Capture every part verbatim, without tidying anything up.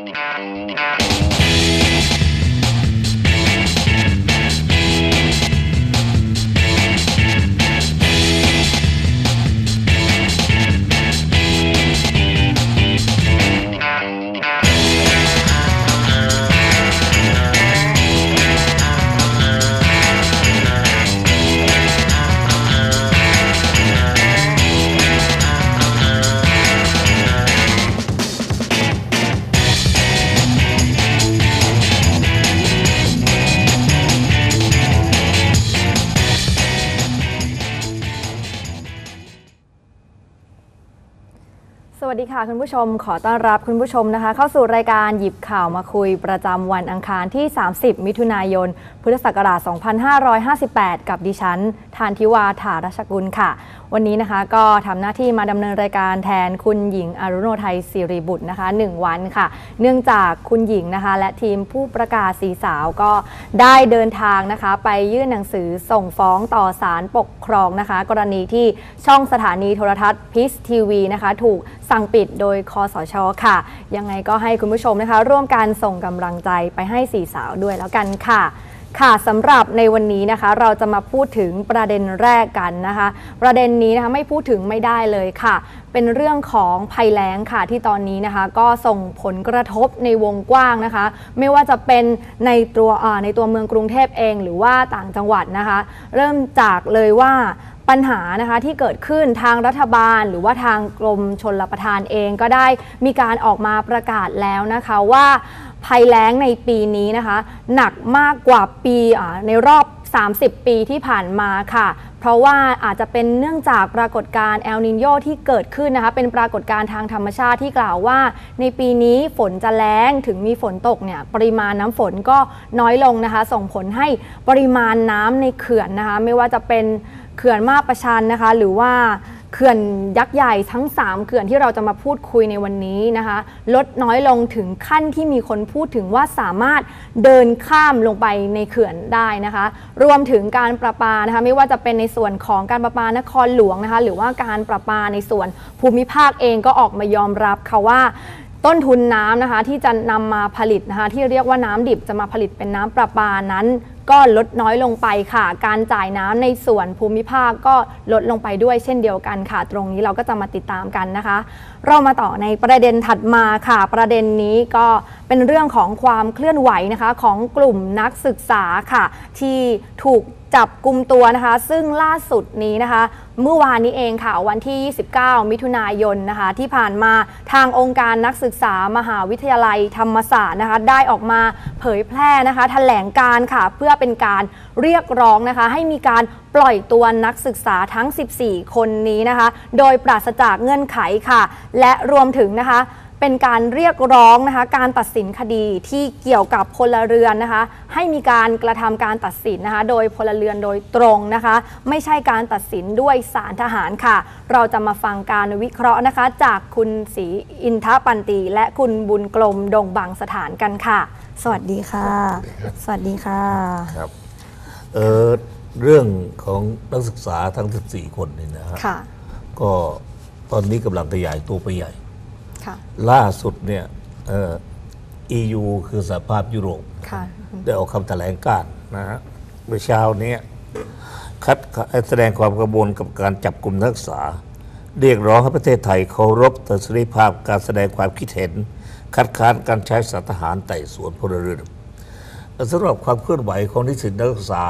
สวัสดีค่ะคุณผู้ชมขอต้อนรับคุณผู้ชมนะคะเข้าสู่รายการหยิบข่าวมาคุยประจำวันอังคารที่สามสิบมิถุนายนพุทธศักราชสองพันห้าร้อยห้าสิบแปดกับดิฉันทานทิวาถารัชกุลค่ะวันนี้นะคะก็ทำหน้าที่มาดำเนินรายการแทนคุณหญิงอรุโนไทยศิริบุตรนะคะหนึ่งวันค่ะเนื่องจากคุณหญิงนะคะและทีมผู้ประกาศสีสาวก็ได้เดินทางนะคะไปยื่นหนังสือส่งฟ้องต่อศาลปกครองนะคะกรณีที่ช่องสถานีโทรทัศน์พีซทีวีนะคะถูกสั่งปิดโดยคสช.ค่ะยังไงก็ให้คุณผู้ชมนะคะร่วมกันส่งกำลังใจไปให้สี่สาวด้วยแล้วกันค่ะค่ะสำหรับในวันนี้นะคะเราจะมาพูดถึงประเด็นแรกกันนะคะประเด็นนี้นะคะไม่พูดถึงไม่ได้เลยค่ะเป็นเรื่องของภัยแล้งค่ะที่ตอนนี้นะคะก็ส่งผลกระทบในวงกว้างนะคะไม่ว่าจะเป็นในตัวในตัวเมืองกรุงเทพเองหรือว่าต่างจังหวัดนะคะเริ่มจากเลยว่าปัญหานะคะที่เกิดขึ้นทางรัฐบาลหรือว่าทางกรมชลประทานเองก็ได้มีการออกมาประกาศแล้วนะคะว่าภัยแล้งในปีนี้นะคะหนักมากกว่าปีในรอบสามสิบปีที่ผ่านมาค่ะเพราะว่าอาจจะเป็นเนื่องจากปรากฏการณ์เอลนิโญที่เกิดขึ้นนะคะเป็นปรากฏการณ์ทางธรรมชาติที่กล่าวว่าในปีนี้ฝนจะแล้งถึงมีฝนตกเนี่ยปริมาณน้ำฝนก็น้อยลงนะคะส่งผลให้ปริมาณน้ำในเขื่อนนะคะไม่ว่าจะเป็นเขื่อนมาประชันนะคะหรือว่าเขื่อนยักษ์ใหญ่ทั้งสามเขื่อนที่เราจะมาพูดคุยในวันนี้นะคะลดน้อยลงถึงขั้นที่มีคนพูดถึงว่าสามารถเดินข้ามลงไปในเขื่อนได้นะคะรวมถึงการประปานะคะไม่ว่าจะเป็นในส่วนของการประปานครหลวงนะคะหรือว่าการประปาในส่วนภูมิภาคเองก็ออกมายอมรับค่ะว่าต้นทุนน้ำนะคะที่จะนำมาผลิตนะคะที่เรียกว่าน้ำดิบจะมาผลิตเป็นน้ำประปานั้นก็ลดน้อยลงไปค่ะการจ่ายน้ำในส่วนภูมิภาคก็ลดลงไปด้วยเช่นเดียวกันค่ะตรงนี้เราก็จะมาติดตามกันนะคะเรามาต่อในประเด็นถัดมาค่ะประเด็นนี้ก็เป็นเรื่องของความเคลื่อนไหวนะคะของกลุ่มนักศึกษาค่ะที่ถูกจับกุมตัวนะคะซึ่งล่าสุดนี้นะคะเมื่อวานนี้เองค่ะวันที่ยี่สิบเก้ามิถุนายนนะคะที่ผ่านมาทางองค์การนักศึกษามหาวิทยาลัยธรรมศาสตร์นะคะได้ออกมาเผยแพร่นะคะแถลงการค่ะเพื่อเป็นการเรียกร้องนะคะให้มีการปล่อยตัวนักศึกษาทั้งสิบสี่คนนี้นะคะโดยปราศจากเงื่อนไขค่ะและรวมถึงนะคะเป็นการเรียกร้องนะคะการตัดสินคดีที่เกี่ยวกับพลเรือนนะคะให้มีการกระทำการตัดสินนะคะโดยพลเรือนโดยตรงนะคะไม่ใช่การตัดสินด้วยศาลทหารค่ะเราจะมาฟังการวิเคราะห์นะคะจากคุณศรีอินทปันติและคุณบุญกลมดงบางสถานกันค่ะสวัสดีค่ะสวัสดีค่ะครับเออเรื่องของนักศึกษาทั้งสิบสี่คนนี่นะฮะก็ตอนนี้กำลังขยายตัวไปใหญ่ล่าสุดเนี่ยเอ่อ อี ยู คือสหภาพยุโรปได้ออกคำแถลงการณ์นะฮะเมื่อเช้านี้คัดแสดงความกังวลกับการจับกลุ่มนักศึกษาเรียกร้องให้ประเทศไทยเคารพเสรีภาพการแสดงความคิดเห็นคัดค้านการใช้สารทหารไต่สวนพลเรือนสำหรับความเคลื่อนไหวของนิสิตนักศึกษา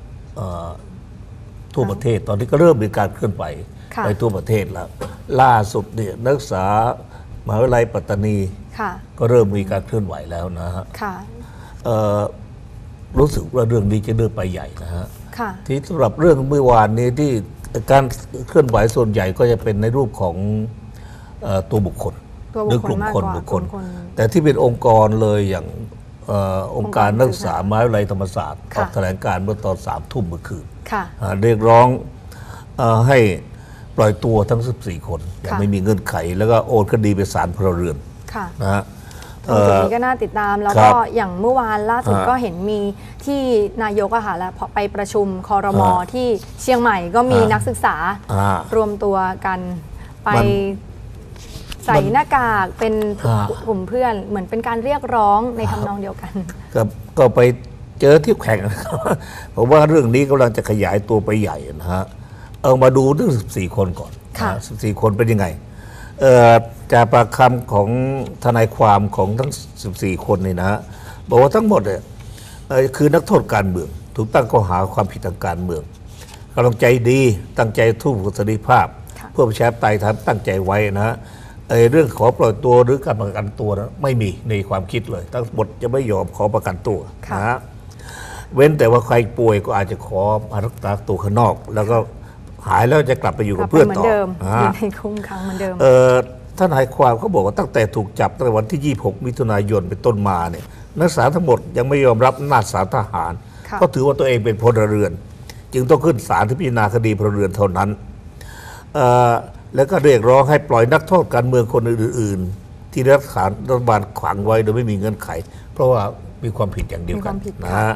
ทั่วประเทศตอนนี้ก็เริ่มมีการเคลื่อนไหวไปทั่วประเทศแล้วล่าสุดเนี่ยนักศึกษามหาวิทยาลัยปัตตานีก็เริ่มมีการเคลื่อนไหวแล้วนะฮะรู้สึกว่าเรื่องนี้จะเดินไปใหญ่นะฮะที่สำหรับเรื่องเมื่อวานนี้ที่การเคลื่อนไหวส่วนใหญ่ก็จะเป็นในรูปของตัวบุคคลหรือกลุ่มคนบุคคลแต่ที่เป็นองค์กรเลยอย่างองค์การนักศึกษามหาวิทยาลัยธรรมศาสตร์ออกแถลงการเมื่อตอนสามทุ่มเมื่อคืนเรียกร้องให้ปล่อยตัวทั้งสิบสี่คนอย่างไม่มีเงื่อนไขแล้วก็โอนคดีไปศาลพลเรือนนะฮะตรงจุดนี้ก็น่าติดตามแล้วก็อย่างเมื่อวานล่าสุดก็เห็นมีที่นายกอะค่ะแล้วพอไปประชุมครม.ที่เชียงใหม่ก็มีนักศึกษารวมตัวกันไปแสใส่หน้ากากเป็นกลุ่มเพื่อนเหมือนเป็นการเรียกร้องในทำนองเดียวกันก็ก็ไปเจอที่แข่งเพราะว่าเรื่องนี้กำลังจะขยายตัวไปใหญ่นะฮะเอามาดูเรื่องสิบสี่คนก่อนสิบสี่คนเป็นยังไงจากปากคำของทนายความของทั้งสิบสี่คนนี่นะฮะบอกว่าทั้งหมดเนี่ยคือนักโทษการเมืองถูกตั้งข้อหาความผิดทางการเมืองกำลังใจดีตั้งใจทุ่มเสรีภาพเพื่อประชาธิปไตยทำตั้งใจไว้นะฮะเรื่องขอปล่อยตัวหรือการประกันตัวนะไม่มีในความคิดเลยทั้งหมดจะไม่ยอมขอประกันตัวนะฮะเว้นแต่ว่าใครป่วยก็อาจจะขอมารักษาตัวข้างนอกแล้วก็หายแล้วจะกลับไปอยู่กับเพื่อนต่ออยู่ในคุมขังเหมือนเดิมท่านนายความเขาบอกว่าตั้งแต่ถูกจับตั้งแต่วันที่ยี่สิบหกมิถุนายนเป็นต้นมาเนี่ยนักศึกษาทั้งหมดยังไม่ยอมรับอำนาจศาลทหารก็ถือว่าตัวเองเป็นพลเรือนจึงต้องขึ้นศาลที่พิจารณาคดีพลเรือนเท่านั้นแล้วก็เรียกร้องให้ปล่อยนักโทษการเมืองคนอื่นๆที่รัฐบาลรัฐบาลขวางไว้โดยไม่มีเงื่อนไขเพราะว่ามีความผิดอย่างเดียวกันนะฮะ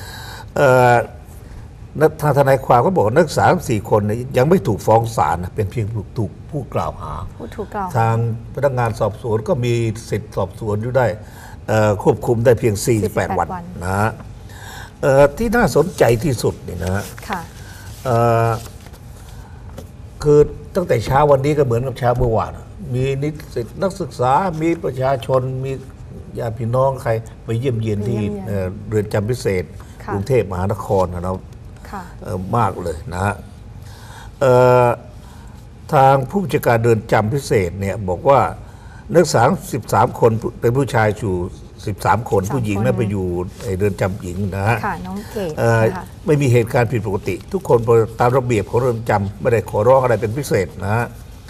ทางทนายความก็บอกนักศึกษาสี่คนยังไม่ถูกฟ้องศาลเป็นเพียงถูกผู้กล่าวหาทางพนักงานสอบสวนก็มีสิทธิสอบสวนอยู่ได้ควบคุมได้เพียงสี่สิบแปดวันนะฮะที่น่าสนใจที่สุดนี่นะฮะคือตั้งแต่เช้าวันนี้ก็เหมือนกับเช้าเมื่อวานมีนิสิตนักศึกษามีประชาชนมีญาติพี่น้องใครไปเยี่ยมเยียนที่เรือนจำพิเศษกรุงเทพมหานครนะครับมากเลยนะฮะทางผู้จัดการเรือนจำพิเศษเนี่ยบอกว่านักศึกษาสิบสามคนเป็นผู้ชายอยู่สิบสามคนผู้หญิงนั้นไปอยู่เรือนจำหญิงนะฮะน้องเกดไม่มีเหตุการณ์ผิดปกติทุกคนตามระเบียบของเรือนจำไม่ได้ขอร้องอะไรเป็นพิเศษนะฮะ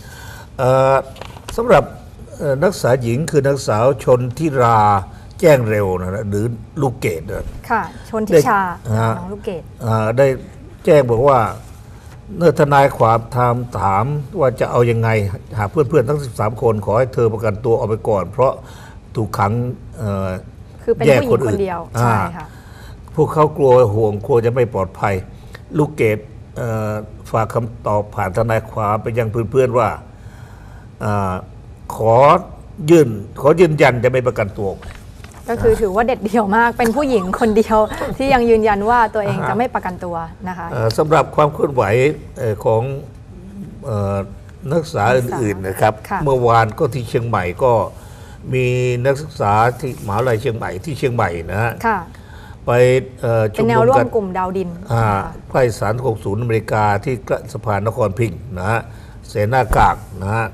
สำหรับนักศึกษาหญิงคือนักศึกษาชนทิราแจ้งเร็วนะหรือลูกเกดค่ะชนทิชาน้องลูกเกดได้แจ้งบอกว่าเมื่อทนายความถามถามว่าจะเอายังไงหาเพื่อนๆทั้งสิบสามคนขอให้เธอประกันตัวออกไปก่อนเพราะถูกขังคือเป็นผู้หญิงคนเดียวใช่ค่ะพวกเขากลัวห่วงกลัวจะไม่ปลอดภัยลูกเกดฝากคำตอบผ่านทนายความไปยังเพื่อนๆว่าขอยื่นขอยืนยันจะไม่ประกันตัวก็คือถือว่าเด็ดเดี่ยวมากเป็นผู้หญิงคนเดียวที่ยังยืนยันว่าตัวเองจะไม่ประกันตัวนะคะสำหรับความเคลื่อนไหวของนักศึกษาอื่นๆนะครับเมื่อวานก็ที่เชียงใหม่ก็มีนักศึกษาที่มหาวิทยาลัยเชียงใหม่ที่เชียงใหม่นะฮะไปชุมนุมกันกลุ่มดาวดินไพร่สารของศูนย์อเมริกาที่สะพานนครพิงค์นะฮะเสนากากนะฮะ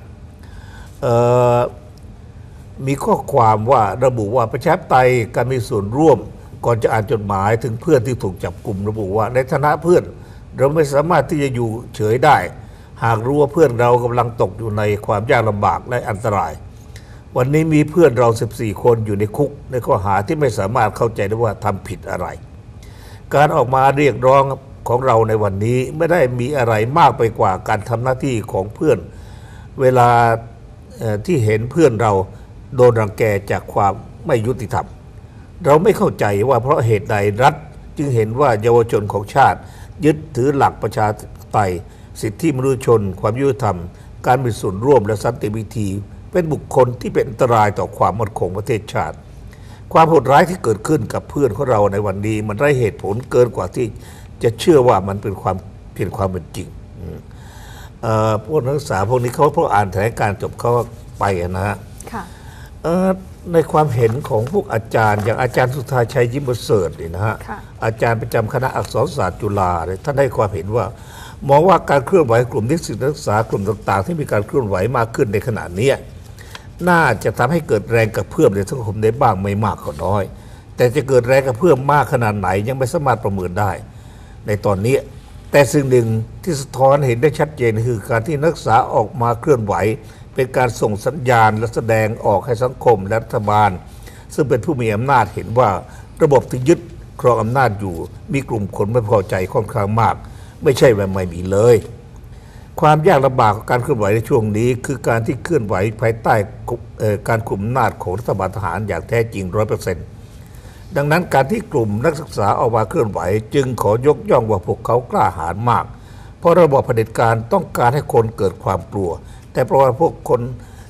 มีข้อความว่าระบุว่าประชาธิปไตยการมีส่วนร่วมก่อนจะอ่านจดหมายถึงเพื่อนที่ถูกจับกลุ่มระบุว่าในฐานะเพื่อนเราไม่สามารถที่จะอยู่เฉยได้หากรู้ว่าเพื่อนเรากำลังตกอยู่ในความยากลำบากและอันตรายวันนี้มีเพื่อนเราสิบสี่คนอยู่ในคุกในข้อหาที่ไม่สามารถเข้าใจได้ว่าทำผิดอะไรการออกมาเรียกร้องของเราในวันนี้ไม่ได้มีอะไรมากไปกว่าการทำหน้าที่ของเพื่อนเวลาที่เห็นเพื่อนเราโดนรังแกจากความไม่ยุติธรรมเราไม่เข้าใจว่าเพราะเหตุใดรัฐจึงเห็นว่าเยาวชนของชาติยึดถือหลักประชาธิปไตยสิทธิมนุษยชนความยุติธรรมการมีส่วนร่วมและสันติวิธีเป็นบุคคลที่เป็นอันตรายต่อความมั่นคงประเทศชาติความโหดร้ายที่เกิดขึ้นกับเพื่อนของเราในวันนี้มันไร้เหตุผลเกินกว่าที่จะเชื่อว่ามันเป็นความเพียงความเป็นจริงพวกนักศึกษาพวกนี้เขาพออ่านแถลงการจบเขาไปนะฮะในความเห็นของพวกอาจารย์อย่างอาจารย์สุธาชัยยิ้มประเสริฐนี่นะฮะอาจารย์ประจำคณะอักษรศาสตร์จุฬาเนี่ยท่านให้ความเห็นว่ามองว่าการเคลื่อนไหวกลุ่มนิสิตนักศึกษากลุ่มต่างๆที่มีการเคลื่อนไหวมากขึ้นในขณะนี้น่าจะทำให้เกิดแรงกระเพื่อมในสังคมได้บ้างไม่มากก็น้อยแต่จะเกิดแรงกระเพื่อมมากขนาดไหนยังไม่สามารถประเมินได้ในตอนนี้แต่สิ่งหนึ่งที่สะท้อนเห็นได้ชัดเจนคือการที่นักศึกษาออกมาเคลื่อนไหวเป็นการส่งสัญญาณและแสดงออกให้สังคมและรัฐบาลซึ่งเป็นผู้มีอำนาจเห็นว่าระบบที่ยึดครองอำนาจอยู่มีกลุ่มคนไม่พอใจค่อนข้างมากไม่ใช่ว่าไม่มีเลยความยากลำบากของการเคลื่อนไหวในช่วงนี้คือการที่เคลื่อนไหวภายใต้การคุมอำนาจของรัฐบาลทหารอย่างแท้จริง ร้อยเปอร์เซ็นต์ ดังนั้นการที่กลุ่มนักศึกษาออกมาเคลื่อนไหวจึงขอยกย่องว่าพวกเขากล้าหาญมากเพราะระบอบเผด็จการต้องการให้คนเกิดความกลัวแต่เพราะว่าพวกคน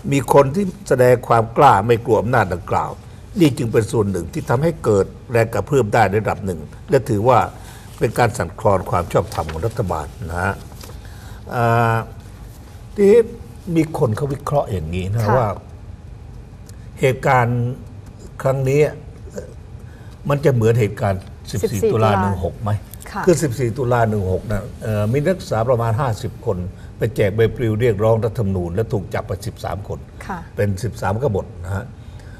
มีคนที่แสดงความกล้าไม่กลัวอำนาจดังกล่าวนี่จึงเป็นส่วนหนึ่งที่ทำให้เกิดแรงกระเพื่อมได้ในระดับหนึ่งและถือว่าเป็นการสั่นคลอนความชอบธรรมของรัฐบาลนะฮะที่มีคนเขาวิเคราะห์อย่างนี้นะว่าเหตุการณ์ครั้งนี้มันจะเหมือนเหตุการณ์สิบสี่ตุลาหนึ่งหกไหมคือสิบสี่ตุลาหนึ่งหกนะมีนักศึกษาประมาณห้าสิบคนไปแจกใบปลิวเรียกร้องรัฐธรรมนูญและถูกจับไปสิบสามคนเป็นสิบสามกบฏนะฮะ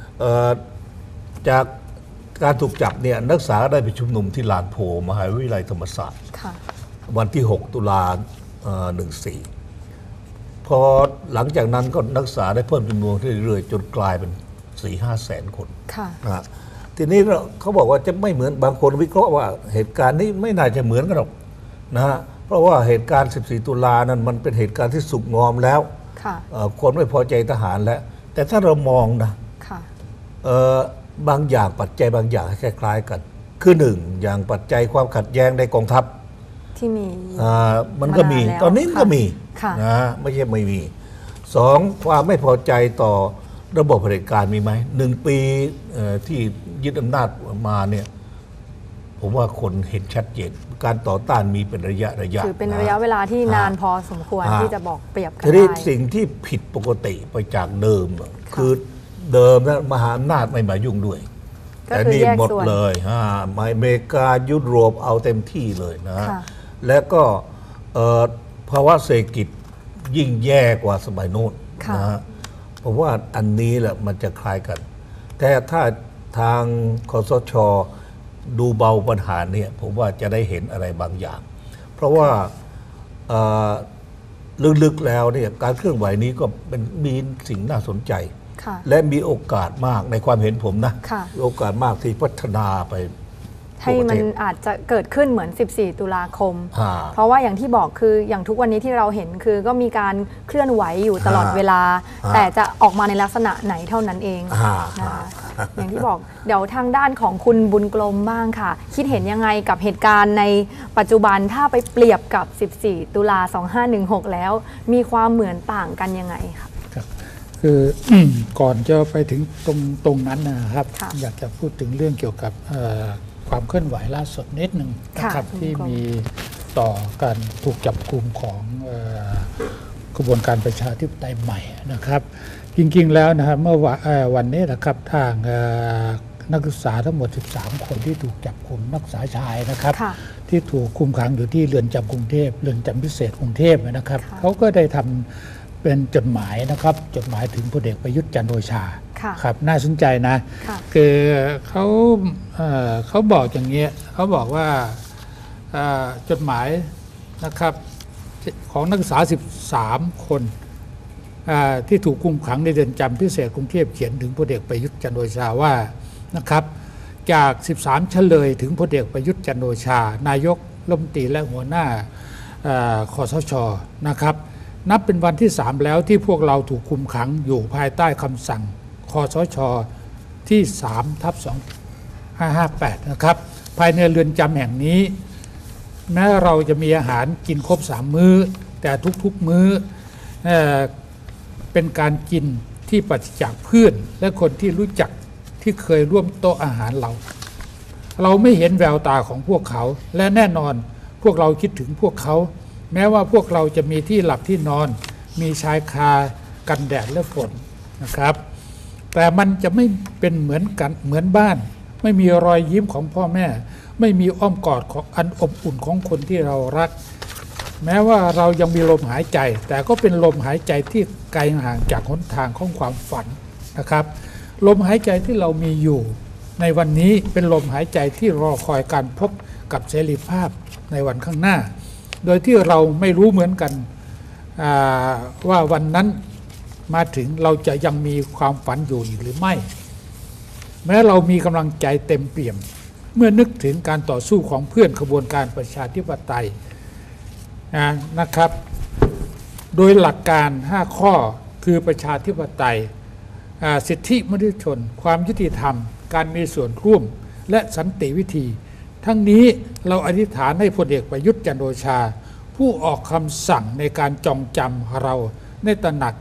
จากการถูกจับเนี่ยนักศึกษาได้ไปชุมนุมที่ลานโพมหาวิทยาลัยธรรมศาสตร์วันที่หกตุลาหนึ่งสี่พอหลังจากนั้นก็นักศึกษาได้เพิ่มจำนวนเรื่อยๆจนกลายเป็นสี่ห้าแสนคนนะทีนี้เขาบอกว่าจะไม่เหมือนบางคนวิเคราะห์ว่าเหตุการณ์นี้ไม่น่าจะเหมือนกันหรอกนะฮะเพราะว่าเหตุการณ์สิบสี่ตุลานั้นมันเป็นเหตุการณ์ที่สุกงอมแล้วคนไม่พอใจทหารแล้วแต่ถ้าเรามองนะบางอย่างปัจจัยบางอย่างคล้ายๆกันคือหนึ่งอย่างปัจจัยความขัดแย้งในกองทัพที่มีมันก็มีตอนนี้ก็มีนะไม่ใช่ไม่มีสองความไม่พอใจต่อระบบเผด็จการมีไหมหนึ่งปีที่ยึดอำนาจมาเนี่ยผมว่าคนเห็นชัดเจนการต่อต้านมีเป็นระยะระยะคือเป็นระยะเวลาที่นานพอสมควรที่จะบอกเปรียบกันได้สิ่งที่ผิดปกติไปจากเดิมคือเดิมนะมหาอำนาจไม่มายุ่งด้วยแต่นี่หมดเลยฮะอเมริกายุโรปเอาเต็มที่เลยนะและก็ภาวะเศรษฐกิจยิ่งแย่กว่าสมัยโน้นนะผมว่าอันนี้แหละมันจะคล้ายกันแต่ถ้าทางคสช.ดูเบาปัญหาเนี่ยผมว่าจะได้เห็นอะไรบางอย่างเพราะว่าลึกๆแล้วเนี่ยการเคลื่อนไหวนี้ก็เป็นมีสิ่งน่าสนใจและมีโอกาสมากในความเห็นผมนะโอกาสมากที่พัฒนาไปให้มันอาจจะเกิดขึ้นเหมือนสิบสี่ตุลาคมเพราะว่าอย่างที่บอกคืออย่างทุกวันนี้ที่เราเห็นคือก็มีการเคลื่อนไหวอยู่ตลอดเวลาแต่จะออกมาในลักษณะไหนเท่านั้นเองนะคะอย่างที่บอกเดี๋ยวทางด้านของคุณบุญกลมบ้างค่ะคิดเห็นยังไงกับเหตุการณ์ในปัจจุบันถ้าไปเปรียบกับสิบสี่ตุลาสองห้าหนึ่งหกแล้วมีความเหมือนต่างกันยังไงคะคือก่อนจะไปถึงตรงตรงนั้นนะครับอยากจะพูดถึงเรื่องเกี่ยวกับความเคลื่อนไหวล่าสุดนิดหนึ่งนะครับที่มีต่อการถูกจับกลุ่มของกระบวนการประชาธิปไตยใหม่นะครับจริงๆแล้วนะครับเมื่อวันนี้นะครับทางนักศึกษาทั้งหมดสิบสามคนที่ถูกจับกลุ่มนักศึกษาชายนะครับที่ถูกคุมขังอยู่ที่เรือนจำกรุงเทพเรือนจำพิเศษกรุงเทพนะครับเขาก็ได้ทำเป็นจดหมายนะครับจดหมายถึงพลเอกประยุทธ์จันทร์โอชาครับน่าสนใจนะคือเขาเขาบอกอย่างเงี้ยเขาบอกว่าจดหมายนะครับของนักศึกษาสิบสามคนที่ถูกคุมขังในเรือนจำพิเศษกรุงเทพเขียนถึงพลเอกประยุทธ์จันทร์โอชาว่านะครับจากสิบสามเฉลยถึงพลเอกประยุทธ์จันทร์โอชานายกรัฐมนตรีและหัวหน้าคสช.นะครับนับเป็นวันที่สามแล้วที่พวกเราถูกคุมขังอยู่ภายใต้คำสั่งคสช.ที่สามทับสองห้าห้าแปดนะครับภายในเรือนจำแห่งนี้แม้เราจะมีอาหารกินครบสามมื้อแต่ทุกๆมื้อเอ่อเป็นการกินที่ปราศจากเพื่อนและคนที่รู้จักที่เคยร่วมโต๊ะอาหารเราเราไม่เห็นแววตาของพวกเขาและแน่นอนพวกเราคิดถึงพวกเขาแม้ว่าพวกเราจะมีที่หลับที่นอนมีชายคากันแดดและฝนนะครับแต่มันจะไม่เป็นเหมือนกันเหมือนบ้านไม่มีรอยยิ้มของพ่อแม่ไม่มีอ้อมกอดของอันอบอุ่นของคนที่เรารักแม้ว่าเรายังมีลมหายใจแต่ก็เป็นลมหายใจที่ไกลห่างจากหนทางของความฝันนะครับลมหายใจที่เรามีอยู่ในวันนี้เป็นลมหายใจที่รอคอยการพบกับเสรีภาพในวันข้างหน้าโดยที่เราไม่รู้เหมือนกันว่าวันนั้นมาถึงเราจะยังมีความฝันอยู่อีกหรือไม่แม้เรามีกำลังใจเต็มเปี่ยมเมื่อนึกถึงการต่อสู้ของเพื่อนขบวนการประชาธิปไตยนะครับโดยหลักการห้าข้อคือประชาธิปไตยสิทธิมนุษยชนความยุติธรรมการมีส่วนร่วมและสันติวิธีทั้งนี้เราอธิษฐานให้พลเอกประยุทธ์จันทร์โอชาผู้ออกคำสั่งในการจองจำเราในตระหนัก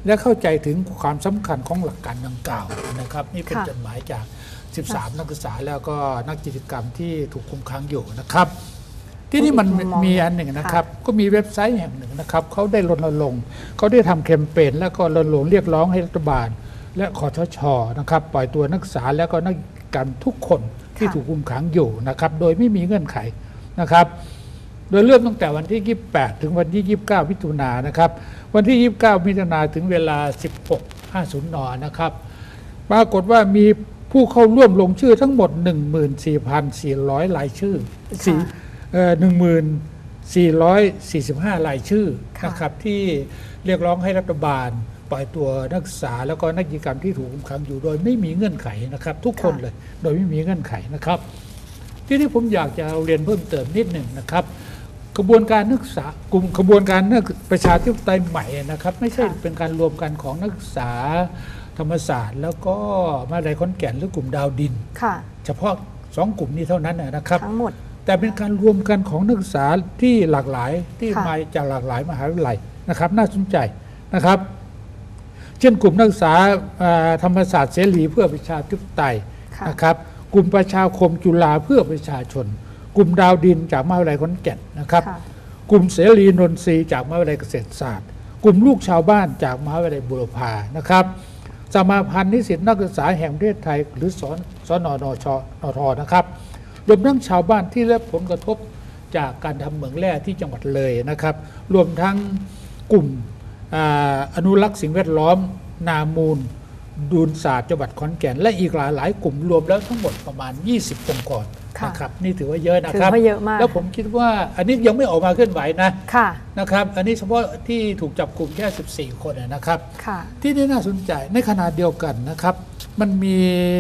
และเข้าใจถึงความสำคัญของหลักการดังกล่าวนะครับนี่เป็นจดหมายจากสิบสามนักศึกษาแล้วก็นักกิจกรรมที่ถูกคุมขังอยู่นะครับที่นี่มันมีอันหนึ่งนะครับก็มีเว็บไซต์แห่งหนึ่งนะครับเขาได้รณรงค์เขาได้ทำแคมเปญแล้วก็รณรงค์เรียกร้องให้รัฐบาลและคสช.นะครับปล่อยตัวนักศึกษาแล้วก็นักกิจกรรมทุกคนที่ถูกคุมขังอยู่นะครับโดยไม่มีเงื่อนไขนะครับโดยเริ่มตั้งแต่วันที่ยี่สิบแปดถึงวันที่ยี่สิบเก้ามิถุนายนนะครับวันที่ยี่สิบเก้ามิถุนายนถึงเวลา สิบหกห้าสิบ น.นะครับปรากฏว่ามีผู้เข้าร่วมลงชื่อทั้งหมด หนึ่งหมื่นสี่พันสี่ร้อย รายชื่อหนึ่งหมื่นสี่ร้อยสี่สิบห้ารายชื่อนะครับที่เรียกร้องให้รัฐบาลปล่อยตัวนักศึกษาแล้วก็นักกิจกรรมที่ถูกคุมขังอยู่โดยไม่มีเงื่อนไขนะครับทุกคนเลยโดยไม่มีเงื่อนไขนะครับที่นี่ผมอยากจะเรียนเพิ่มเติมนิดหนึ่งนะครับกระบวนการนักศึกษากลุ่มกระบวนการนักประชาธิปไตยใหม่นะครับไม่ใช่เป็นการรวมกันของนักศึกษาธรรมศาสตร์แล้วก็มหาวิทยาลัยขอนแก่นหรือกลุ่มดาวดินเฉพาะสองกลุ่มนี้เท่านั้นนะครับทั้งหมดแต่เป็นการรวมกันของนักศึกษาที่หลากหลายที่มาจากหลากหลายมหาวิทยาลัยนะครับน่าสนใจนะครับเช่นกลุ่มนักศึกษาธรรมศาสตร์เสรีเพื่อประชาธิปไตยนะครับกลุ่มประชาคมจุฬาเพื่อประชาชนกลุ่มดาวดินจากมหาวิทยาลัยขอนแก่นนะครับกลุ่มเสรีนนทรีย์จากมหาวิทยาลัยเกษตรศาสตร์กลุ่มลูกชาวบ้านจากมหาวิทยาลัยบุรพานะครับสมาพันธ์นิสิตนักศึกษาแห่งประเทศไทยหรือสสนนชนทนะครับรวมทั้งชาวบ้านที่ได้รับผลกระทบจากการทำเหมืองแร่ที่จังหวัดเลยนะครับรวมทั้งกลุ่ม อนุรักษ์สิ่งแวดล้อมนามูลดูนศาสตร์จังหวัดขอนแก่นและอีกหลายหลายกลุ่มรวมแล้วทั้งหมดประมาณยี่สิบองค์กรนะครับนี่ถือว่าเยอะนะครับแล้วผมคิดว่าอันนี้ยังไม่ออกมาเคลื่อนไหวนะนะครับอันนี้เฉพาะที่ถูกจับกลุ่มแค่สิบสี่คนนะครับที่นี่น่าสนใจในขณะเดียวกันนะครับมันมี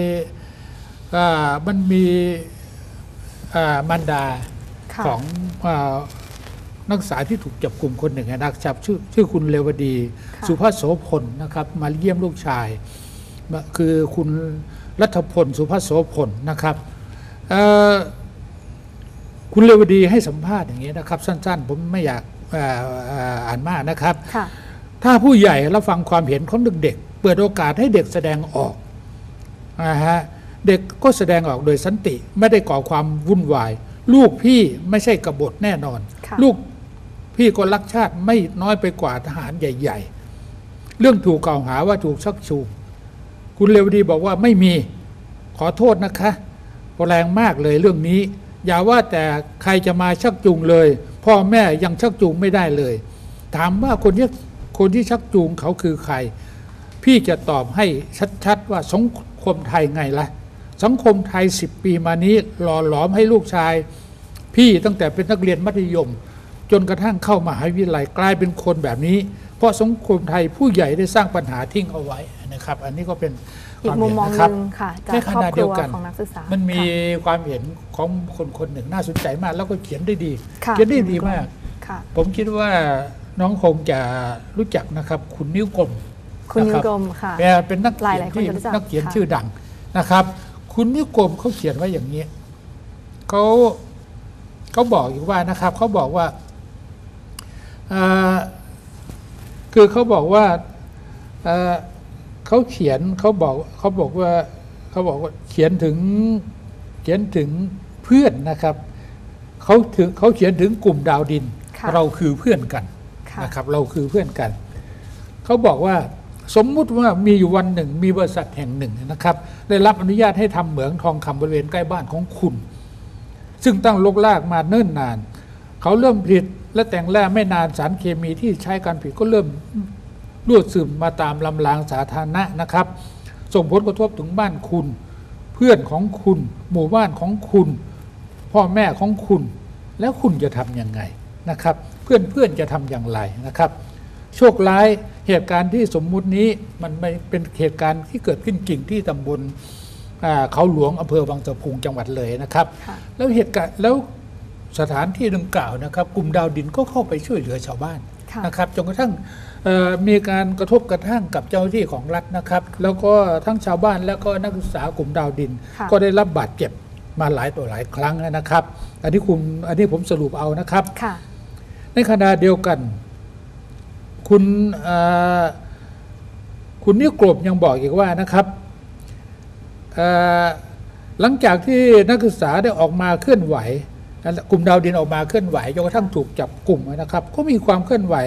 มันมีมารดาของนักศึกษาที่ถูกจับกลุ่มคนหนึ่งนะครับชื่อชื่อคุณเรวดีสุภาโสพลนะครับมาเยี่ยมลูกชายคือคุณรัฐพลสุภาโสพลนะครับคุณเรวดีให้สัมภาษณ์อย่างนี้นะครับสั้นๆผมไม่อยากอ่านมากนะครับถ้าผู้ใหญ่รับฟังความเห็นของเด็กๆเปิดโอกาสให้เด็กแสดงออกนะฮะเด็กก็แสดงออกโดยสันติไม่ได้ก่อความวุ่นวายลูกพี่ไม่ใช่กบฏแน่นอนลูกพี่ก็รักชาติไม่น้อยไปกว่าทหารใหญ่ๆเรื่องถูกกล่าวหาว่าถูกชักจูงคุณเรวดีบอกว่าไม่มีขอโทษนะคะแรงมากเลยเรื่องนี้อย่าว่าแต่ใครจะมาชักจูงเลยพ่อแม่ยังชักจูงไม่ได้เลยถามว่าคนที่คนที่ชักจูงเขาคือใครพี่จะตอบให้ชัดๆว่าสังคมไทยไงล่ะสังคมไทยสิบปีมานี้หล่อหลอมให้ลูกชายพี่ตั้งแต่เป็นนักเรียนมัธยมจนกระทั่งเข้ามหาวิทยาลัยกลายเป็นคนแบบนี้เพราะสังคมไทยผู้ใหญ่ได้สร้างปัญหาทิ้งเอาไว้นะครับอันนี้ก็เป็นอีกมุมมองหนึ่งค่ะจากครอบครัวของนักศึกษามันมีความเห็นของคนคนหนึ่งน่าสนใจมากแล้วก็เขียนได้ดีเขียนได้ดีมากผมคิดว่าน้องคงจะรู้จักนะครับคุณนิ้วกลมคุณนิ้วกลมค่ะเป็นนักเขียนที่นักเขียนชื่อดังนะครับคุณนิ้วกลมเขาเขียนไว้อย่างนี้เขาเขาบอกอยู่ว่านะครับเขาบอกว่าคือเขาบอกว่าเขาเขียนเขาบอกเขาบอกว่าเขาบอกว่าเขียนถึงเขียนถึงเพื่อนนะครับเขาถึงเขาเขียนถึงกลุ่มดาวดินเราคือเพื่อนกันนะครับเราคือเพื่อนกันเขาบอกว่าสมมุติว่ามีอยู่วันหนึ่งมีบริษัทแห่งหนึ่งนะครับได้รับอนุญาตให้ทำเหมืองทองคำบริเวณใกล้บ้านของคุณซึ่งตั้งลกลากมาเนิ่นนานเขาเริ่มผลิตและแต่งแร่ไม่นานสารเคมีที่ใช้การผลิตก็เริ่มรั่วซึมมาตามลำรางสาธารณะนะครับส่งผลกระทบถึงบ้านคุณเพื่อนของคุณหมู่บ้านของคุณพ่อแม่ของคุณแล้วคุณจะทำยังไงนะครับเพื่อนเพื่อนจะทำอย่างไรนะครับโชคร้ายเหตุการณ์ที่สมมุตินี้มันไม่เป็นเหตุการณ์ที่เกิดขึ้นจริงที่ตำบลเขาหลวงอำเภอวังสะพุงจังหวัดเลยนะครับแล้วเหตุการณ์แล้วสถานที่ดังกล่าวนะครับกลุ่มดาวดินก็เข้าไปช่วยเหลือชาวบ้านนะครับจนกระทั่งมีการกระทบกระทั่งกับเจ้าหน้าที่ของรัฐนะครับแล้วก็ทั้งชาวบ้านแล้วก็นักศึกษากลุ่มดาวดินก็ได้รับบาดเจ็บมาหลายต่อหลายครั้งนะครับอันนี้คุณอันนี้ผมสรุปเอานะครับในขณะเดียวกันคุณคุณนิกรมยังบอกอีกว่านะครับหลังจากที่นักศึกษาได้ออกมาเคลื่อนไหวกลุ่มดาวดินออกมาเคลื่อนไหวจนกระทั่งถูกจับกลุ่มนะครับก็มีความเคลื่อนไหว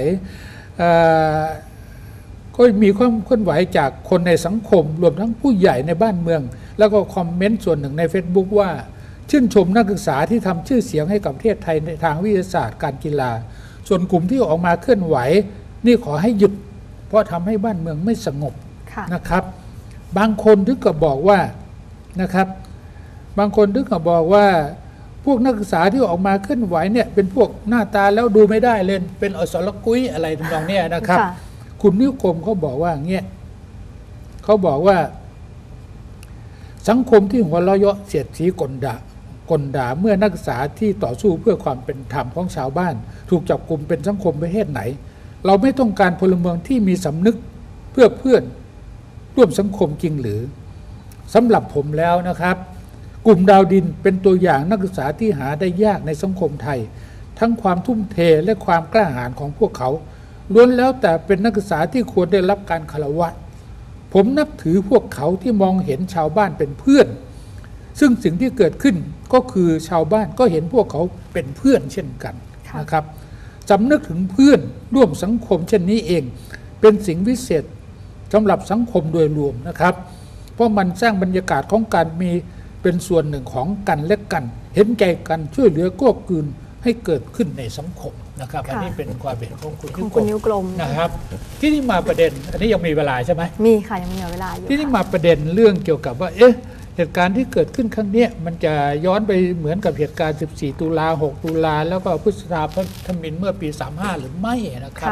ก็มีความเคลื่อนไหวจากคนในสังคมรวมทั้งผู้ใหญ่ในบ้านเมืองแล้วก็คอมเมนต์ส่วนหนึ่งใน Facebook ว่าชื่นชมนักศึกษาที่ทำชื่อเสียงให้กับประเทศไทยในทางวิทยาศาสตร์การกีฬาส่วนกลุ่มที่ออกมาเคลื่อนไหวนี่ขอให้หยุดเพราะทำให้บ้านเมืองไม่สงบนะครับบางคนถึงกับบอกว่านะครับบางคนถึงกับบอกว่าพวกนักศึกษาที่ออกมาเคลื่อนไหวเนี่ยเป็นพวกหน้าตาแล้วดูไม่ได้เลยเป็นอสรกุ้ยอะไรทำนองนี้นะครับคุณนิคมเขาบอกว่าเงี้ยเขาบอกว่าสังคมที่หัวเราะเยาะเสียดสีกลด่ากลด่าเมื่อนักศึกษาที่ต่อสู้เพื่อความเป็นธรรมของชาวบ้านถูกจับกุมเป็นสังคมประเทศไหนเราไม่ต้องการพลเมืองที่มีสำนึกเพื่อเพื่อนร่วมสังคมจริงหรือสำหรับผมแล้วนะครับกลุ่มดาวดินเป็นตัวอย่างนักศึกษาที่หาได้ยากในสังคมไทยทั้งความทุ่มเทและความกล้าหาญของพวกเขาล้วนแล้วแต่เป็นนักศึกษาที่ควรได้รับการคารวะผมนับถือพวกเขาที่มองเห็นชาวบ้านเป็นเพื่อนซึ่งสิ่งที่เกิดขึ้นก็คือชาวบ้านก็เห็นพวกเขาเป็นเพื่อนเช่นกันนะครับสำนึกถึงเพื่อนร่วมสังคมเช่นนี้เองเป็นสิ่งวิเศษสำหรับสังคมโดยรวมนะครับเพราะมันสร้างบรรยากาศของการมีเป็นส่วนหนึ่งของกันและกันเห็นใจกันช่วยเหลือกู้กืนให้เกิดขึ้นในสังคมนะครับอันนี้เป็นความเห็นของคุณนิ้วกลมนะครับที่นี่มาประเด็นอันนี้ยังมีเวลาใช่ไหมมีค่ะยังมีเวลาอยู่ที่นี่มาประเด็นเรื่องเกี่ยวกับว่าเอ๊ะเหตุการณ์ที่เกิดขึ้นครั้งนี้มันจะย้อนไปเหมือนกับเหตุการณ์สิบสี่ตุลาหกตุลาแล้วก็พฤษภาธมิฬเมื่อปีสามห้าหรือไม่นะครับ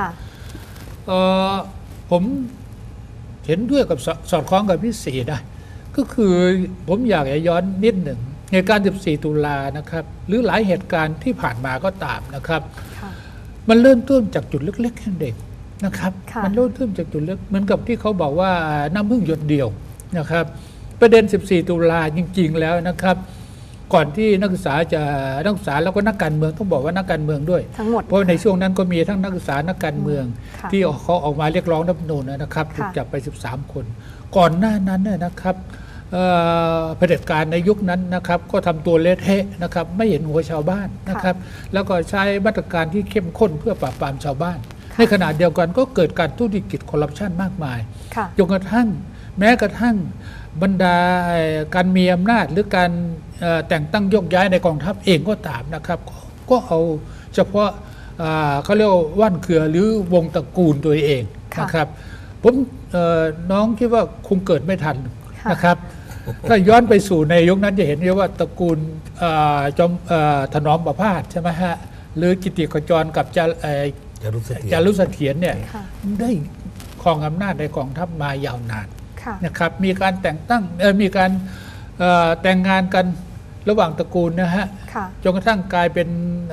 ผมเห็นด้วยกับสอดคล้องกับพี่ศรีนะก็คือผมอยากจะย้อนนิดหนึ่งเหตุการณ์สิบสี่ตุลานะครับหรือหลายเหตุการณ์ที่ผ่านมาก็ตามนะครับมันเริ่มต้นจากจุดเล็กๆแค่เด็กนะครับมันเริ่มต้นจากจุดเล็กเหมือนกับที่เขาบอกว่าน้ำพึ่งหยดเดียวนะครับประเด็นสิบสี่ตุลาจริงๆแล้วนะครับก่อนที่นักศึกษาจะนักศึกษาแล้วก็นักการเมืองต้องบอกว่านักการเมืองด้วยทั้งหมดเพราะในช่วงนั้นก็มีทั้งนักศึกษานักการเมืองที่เขาออกมาเรียกร้องรัฐธรรมนูญนะครับถูกจับไปสิบสามคนก่อนหน้านั้นนะครับเผด็จการในยุคนั้นนะครับก็ทำตัวเละเทะนะครับไม่เห็นหัวชาวบ้านนะครับแล้วก็ใช้มาตรการที่เข้มข้นเพื่อปราบปรามชาวบ้านในขณะเดียวกันก็เกิดการทุจริตคอร์รัปชันมากมายจนกระทั่งแม้กระทั่งบรรดาการมีอำนาจหรือการแต่งตั้งยกย้ายในกองทัพเองก็ตามนะครับก็เอาเฉพาะเขาเรียกว่าว่านเครือหรือวงตระกูลตัวเองนะครับผมน้องคิดว่าคงเกิดไม่ทันนะครับถ้าย้อนไปสู่ในยุคนั้นจะเห็นว่าตระกูลจอมถนอมประพาสใช่ไหมฮะหรือกิติขจรกับจารุเสถียรเนี่ยได้ครองอำนาจในกองทัพมายาวนานนะครับมีการแต่งตั้งมีการแต่งงานกันระหว่างตระกูลนะฮะจนกระทั่งกลายเป็น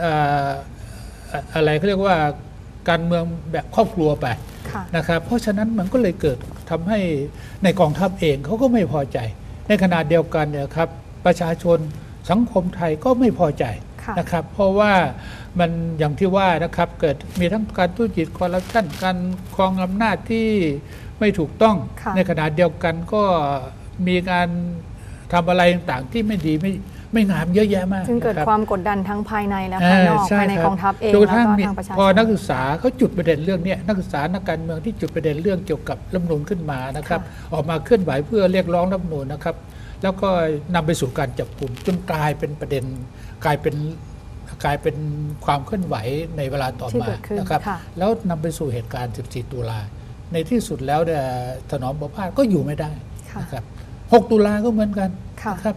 อะไรเขาเรียกว่าการเมืองแบบครอบครัวไปนะครับเพราะฉะนั้นมันก็เลยเกิดทำให้ในกองทัพเองเขาก็ไม่พอใจในขณะเดียวกันเนี่ยครับประชาชนสังคมไทยก็ไม่พอใจนะครับเพราะว่ามันอย่างที่ว่านะครับเกิดมีทั้งการทุจริตคอร์รัปชันการครองอำนาจที่ไม่ถูกต้องในขณะเดียวกันก็มีการทำอะไรต่างๆที่ไม่ดีไม่ไม่งามเยอะแยะมากจึงเกิดความกดดันทั้งภายในและภายนอกภายในกองทัพเองแล้วก็ทางประชาชนพอนักศึกษาเขาจุดประเด็นเรื่องนี้นักศึกษานักการเมืองที่จุดประเด็นเรื่องเกี่ยวกับรัฐธรรมนูญขึ้นมานะครับออกมาเคลื่อนไหวเพื่อเรียกร้องรัฐธรรมนูญนะครับแล้วก็นำไปสู่การจับกุมจนกลายเป็นประเด็นกลายเป็นกลายเป็นความเคลื่อนไหวในเวลาต่อมานะครับแล้วนำไปสู่เหตุการณ์สิบสี่ตุลาในที่สุดแล้วเนี่ยถนอมประพาสก็อยู่ไม่ได้นะครับหกตุลาก็เหมือนกันนะครับ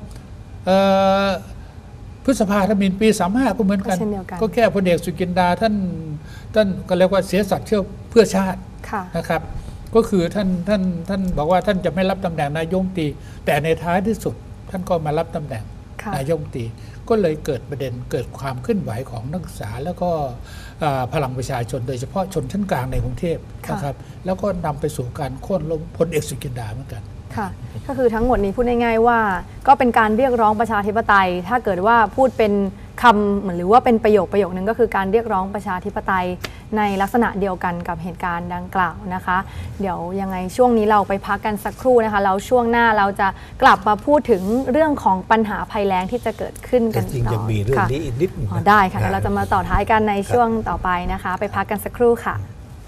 พฤษภาธมิฬปีสามห้าก็เหมือนกันก็แค่พลเอกสุจินดาท่านท่านก็เรียกว่าเสียสัตย์เพื่อชาตินะครับก็คือท่านท่านท่านบอกว่าท่านจะไม่รับตำแหน่งนายกรัฐมนตรีแต่ในท้ายที่สุดท่านก็มารับตำแหน่งนายกรัฐมนตรีก็เลยเกิดประเด็นเกิดความเคลื่อนไหวของนักศึกษาแล้วก็พลังประชาชนโดยเฉพาะชนชั้นกลางในกรุงเทพนะครับแล้วก็นำไปสู่การโค่นล้มพลเอกสุจินดาเหมือนกันค่ะก็คือทั้งหมดนี้พูดง่ายๆว่าก็เป็นการเรียกร้องประชาธิปไตยถ้าเกิดว่าพูดเป็นคคำเหมือนหรือว่าเป็นประโยคประโยคนึงก็คือการเรียกร้องประชาธิปไตยในลักษณะเดียวกันกับเหตุการณ์ดังกล่าวนะคะเดี๋ยวยังไงช่วงนี้เราไปพักกันสักครู่นะคะแล้วช่วงหน้าเราจะกลับมาพูดถึงเรื่องของปัญหาภัยแล้งที่จะเกิดขึ้นกันต่อจริงๆยังมีเรื่องนี้อีกนิดนึงได้ค่ะเราจะมาต่อท้ายกันในช่วงต่อไปนะคะไปพักกันสักครู่ค่ะ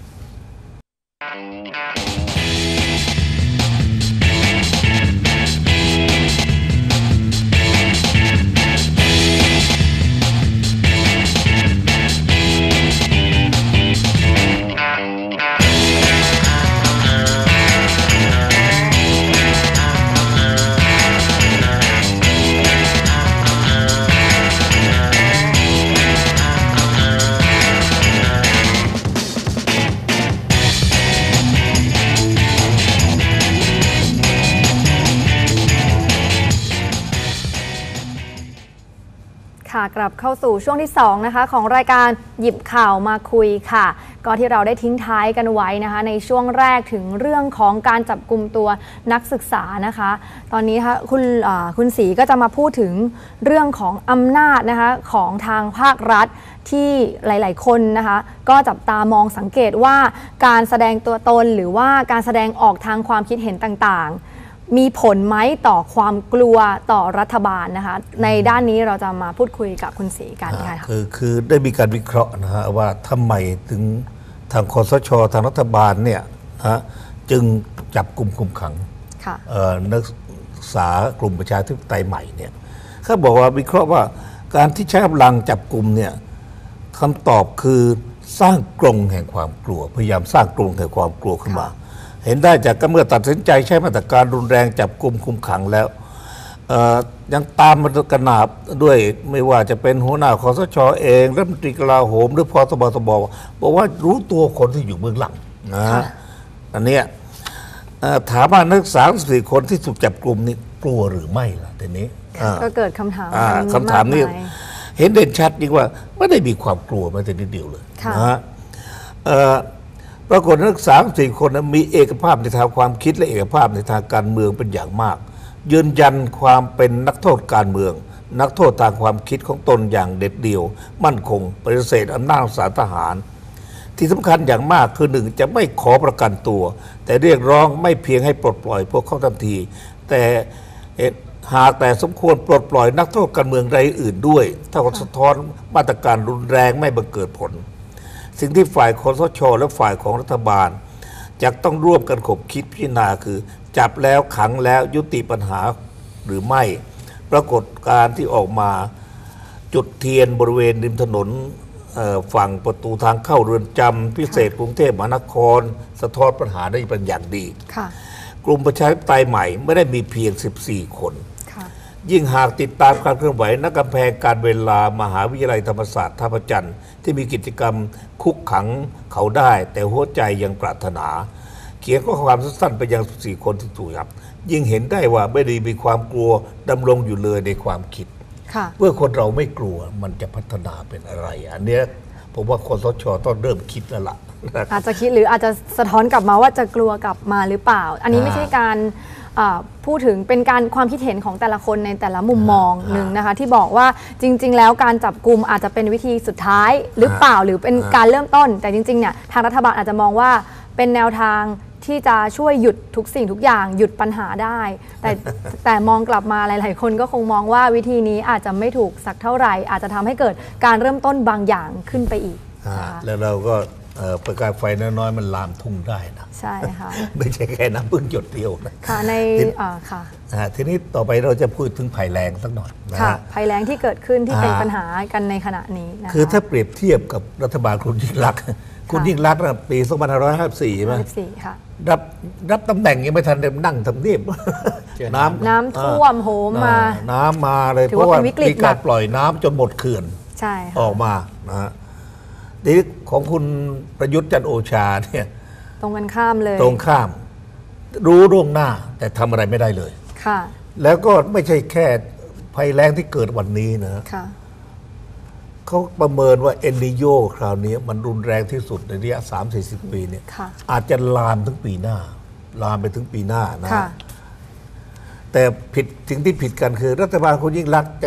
กลับเข้าสู่ช่วงที่สองนะคะของรายการหยิบข่าวมาคุยค่ะก็ที่เราได้ทิ้งท้ายกันไว้นะคะในช่วงแรกถึงเรื่องของการจับกุมตัวนักศึกษานะคะตอนนี้ค่ะคุณคุณศรีก็จะมาพูดถึงเรื่องของอำนาจนะคะของทางภาครัฐที่หลายๆคนนะคะก็จับตามองสังเกตว่าการแสดงตัวตนหรือว่าการแสดงออกทางความคิดเห็นต่างๆมีผลไหมต่อความกลัวต่อรัฐบาลนะคะในด้านนี้เราจะมาพูดคุยกับคุณศรีกันค่ะคือคือได้มีการวิเคราะห์นะฮะว่าทำไมถึงทางคสช.ทางรัฐบาลเนี่ยนะจึงจับกลุ่มคุมขังนักศึกษากลุ่มประชาธิปไตยใหม่เนี่ยเขาบอกว่าวิเคราะห์ว่าการที่ใช้กำลังจับกลุ่มเนี่ยคำตอบคือสร้างกรงแห่งความกลัวพยายามสร้างกรงแห่งความกลัวขึ้นมาเห็นได้จากเมื่อตัดสินใจใช้มาตรการรุนแรงจับกุมคุมขังแล้วยังตามมากระนาบด้วยไม่ว่าจะเป็นหัวหน้าคสช.เองรัฐมนตรีกลาโหมหรือพสบทบบอกว่ารู้ตัวคนที่อยู่เบื้องหลังนะอันเนี้ยถามว่านักศึกษาสี่คนที่ถูกจับกลุ่มนี่กลัวหรือไม่ล่ะทีนี้ก็เกิดคำถามคำถามนี้เห็นเด่นชัดดีว่าไม่ได้มีความกลัวแม้แต่นิดเดียวเลยนะฮะปรากฏนักศึกษาสี่คนมีเอกภาพในทางความคิดและเอกภาพในทางการเมืองเป็นอย่างมากยืนยันความเป็นนักโทษการเมืองนักโทษทางความคิดของตนอย่างเด็ดเดี่ยวมั่นคงปฏิเสธอำนาจศาลทหารที่สำคัญอย่างมากคือหนึ่งจะไม่ขอประกันตัวแต่เรียกร้องไม่เพียงให้ปลดปล่อยพวกเขาทันทีแต่หากแต่สมควรปลดปล่อยนักโทษการเมืองรายอื่นด้วยเท่ากับสะท้อนมาตรการรุนแรงไม่บังเกิดผลสิ่งที่ฝ่ายคสช.และฝ่ายของรัฐบาลจะต้องร่วมกันขบคิดพิจารณาคือจับแล้วขังแล้วยุติปัญหาหรือไม่ปรากฏการที่ออกมาจุดเทียนบริเวณริมถนนฝั่งประตูทางเข้าเรือนจำพิเศษกรุงเทพมหานครสะท้อนปัญหาได้เป็นอย่างดีกลุ่มประชาธิปไตยใหม่ไม่ได้มีเพียงสิบสี่คนยิ่งหากติดตามการเคลื่อนไหวนักกำแพงการเวลามหาวิทยาลัยธรรมศาสตร์ท่าพระจันทร์ที่มีกิจกรรมคุกขังเขาได้แต่หัวใจยังปรารถนาเขียนข้อความสั้นๆไปยังสี่คนที่ถูกจับยิ่งเห็นได้ว่าไม่ได้มีความกลัวดำรงอยู่เลยในความคิดเมื่อคนเราไม่กลัวมันจะพัฒนาเป็นอะไรอันเนี้ยผมว่าคสช.ต้องเริ่มคิดแล้วล่ะอาจจะคิดหรืออาจจะสะท้อนกลับมาว่าจะกลัวกลับมาหรือเปล่าอันนี้ไม่ใช่การพูดถึงเป็นการความคิดเห็นของแต่ละคนในแต่ละมุมมองหนึ่งนะคะที่บอกว่าจริงๆแล้วการจับกุมอาจจะเป็นวิธีสุดท้ายหรือเปล่าหรือเป็นการเริ่มต้นแต่จริงๆเนี่ยทางรัฐบาลอาจจะมองว่าเป็นแนวทางที่จะช่วยหยุดทุกสิ่งทุกอย่างหยุดปัญหาได้แต่แต่มองกลับมาหลายๆคนก็คงมองว่าวิธีนี้อาจจะไม่ถูกสักเท่าไหร่อาจจะทำให้เกิดการเริ่มต้นบางอย่างขึ้นไปอีกแล้วเราก็ประกายไฟน้อยๆมันลามทุ่งได้นะใช่ค่ะไม่ใช่แค่น้ำพึ่งหยดเดียวนะค่ะในค่ะทีนี้ต่อไปเราจะพูดถึงภัยแล้งสักหน่อยนะค่ะภัยแล้งที่เกิดขึ้นที่เป็นปัญหากันในขณะนี้นะคือถ้าเปรียบเทียบกับรัฐบาลคุณยิ่งรักษณ์คุณยิ่งรักษณ์ปีสองพันห้าร้อยห้าสิบสี่ใช่ไหมค่ะรับรับตำแหน่งยังไม่ทันได้นั่งทำเนียบน้ำน้ำท่วมโหมมาน้ำมาเลยเพราะว่ามีการปล่อยน้ำจนหมดเขื่อนใช่ออกมานะฮะนี่ของคุณประยุทธ์จันทร์โอชาเนี่ยตรงกันข้ามเลยตรงข้ามรู้ล่วงหน้าแต่ทำอะไรไม่ได้เลยค่ะแล้วก็ไม่ใช่แค่ภัยแล้งที่เกิดวันนี้นะค่ะเขาประเมินว่าเอลนิโญคราวนี้มันรุนแรงที่สุดในระยะสามสี่สิบปีเนี่ยอาจจะลามถึงปีหน้าลามไปถึงปีหน้านะแต่ผิดสิ่งที่ผิดกันคือรัฐบาลคุณยิ่งรักษณ์จะ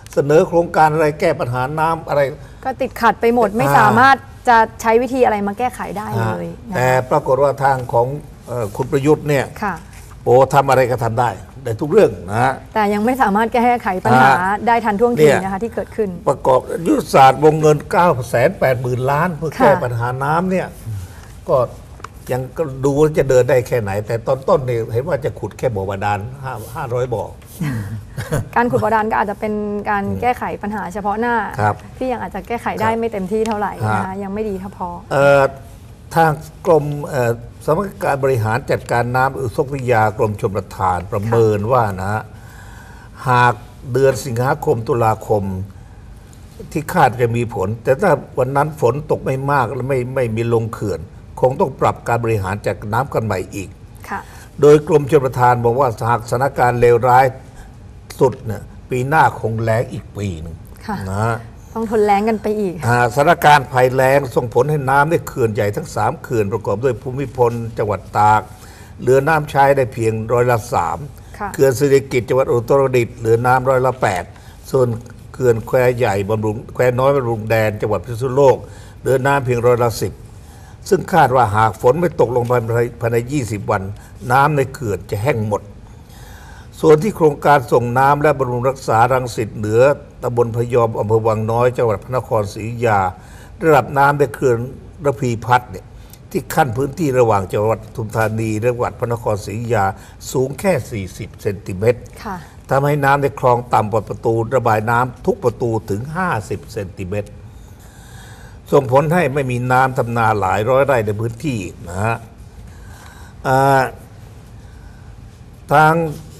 เสนอโครงการอะไรแก้ปัญหาน้ำอะไรก็ติดขัดไปหมดไม่สามารถจะใช้วิธีอะไรมาแก้ไขได้เลยแต่ปรากฏว่าทางของคุณประยุทธ์เนี่ยโอ้ทำอะไรก็ทำได้ได้ทุกเรื่องนะแต่ยังไม่สามารถแก้ไขปัญหาได้ทันท่วงทีนะคะที่เกิดขึ้นประกอบยุทธศาสตร์วงเงิน เก้าแสนแปดหมื่น ล้านเพื่อแก้ปัญหาน้ำเนี่ยก็ยังก็ดูว่าจะเดินได้แค่ไหนแต่ตอนต้นเนี่ยเห็นว่าจะขุดแค่บ่อบาดาลห้าร้อยบ่อการขุดบ่อดาลก็อาจจะเป็นการแก้ไขปัญหาเฉพาะหน้าที่ยังอาจจะแก้ไขได้ไม่เต็มที่เท่าไหร่นะคะยังไม่ดีเท่าพอทางกรมสำนักการบริหารจัดการน้ำอุทกวิทยากรมชลประทานประเมินว่านะหากเดือนสิงหาคมตุลาคมที่คาดจะมีผลแต่ถ้าวันนั้นฝนตกไม่มากและไม่ไม่มีลงเขื่อนคงต้องปรับการบริหารจัดน้ำกันใหม่อีกโดยกรมชลประทานบอกว่าหากสถานการณ์เลวร้ายสุดเนี่ยปีหน้าคงแล้งอีกปีหนึ่งนะต้องทนแล้งกันไปอีกสถานการณ์ภัยแล้งส่งผลให้น้ำในเขื่อนใหญ่ทั้งสามเขื่อนประกอบด้วยภูมิพลจังหวัดตากเหลือน้ำใช้ได้เพียงร้อยละสามเขื่อนสิริกิติ์จังหวัดอุตรดิตถ์เหลือน้ำร้อยละแปดส่วนเขื่อนแควใหญ่บำรุงแควน้อยบำรุงแดนจังหวัดพิษณุโลกเหลือน้ำเพียงร้อยละสิบซึ่งคาดว่าหากฝนไม่ตกลงภายในยี่สิบวันน้ำในเขื่อนจะแห้งหมดส่วนที่โครงการส่งน้ำและบำรุงรักษารังสิตเหนือตำบลพยอมอำเภอวังน้อยจังหวัดพระนครศรีอยุธยาระดับน้ำในเขื่อนระพีพัฒน์เนี่ยที่ขั้นพื้นที่ระหว่างจังหวัดปทุมธานีและจังหวัดพระนครศรีอยุธยาสูงแค่สี่สิบเซนติเมตรทำให้น้ำในคลองต่ำกว่าประตูระบายน้ำทุกประตูถึงห้าสิบเซนติเมตรส่งผลให้ไม่มีน้ำทำนาหลายร้อยไร่ในพื้นที่นะฮะทาง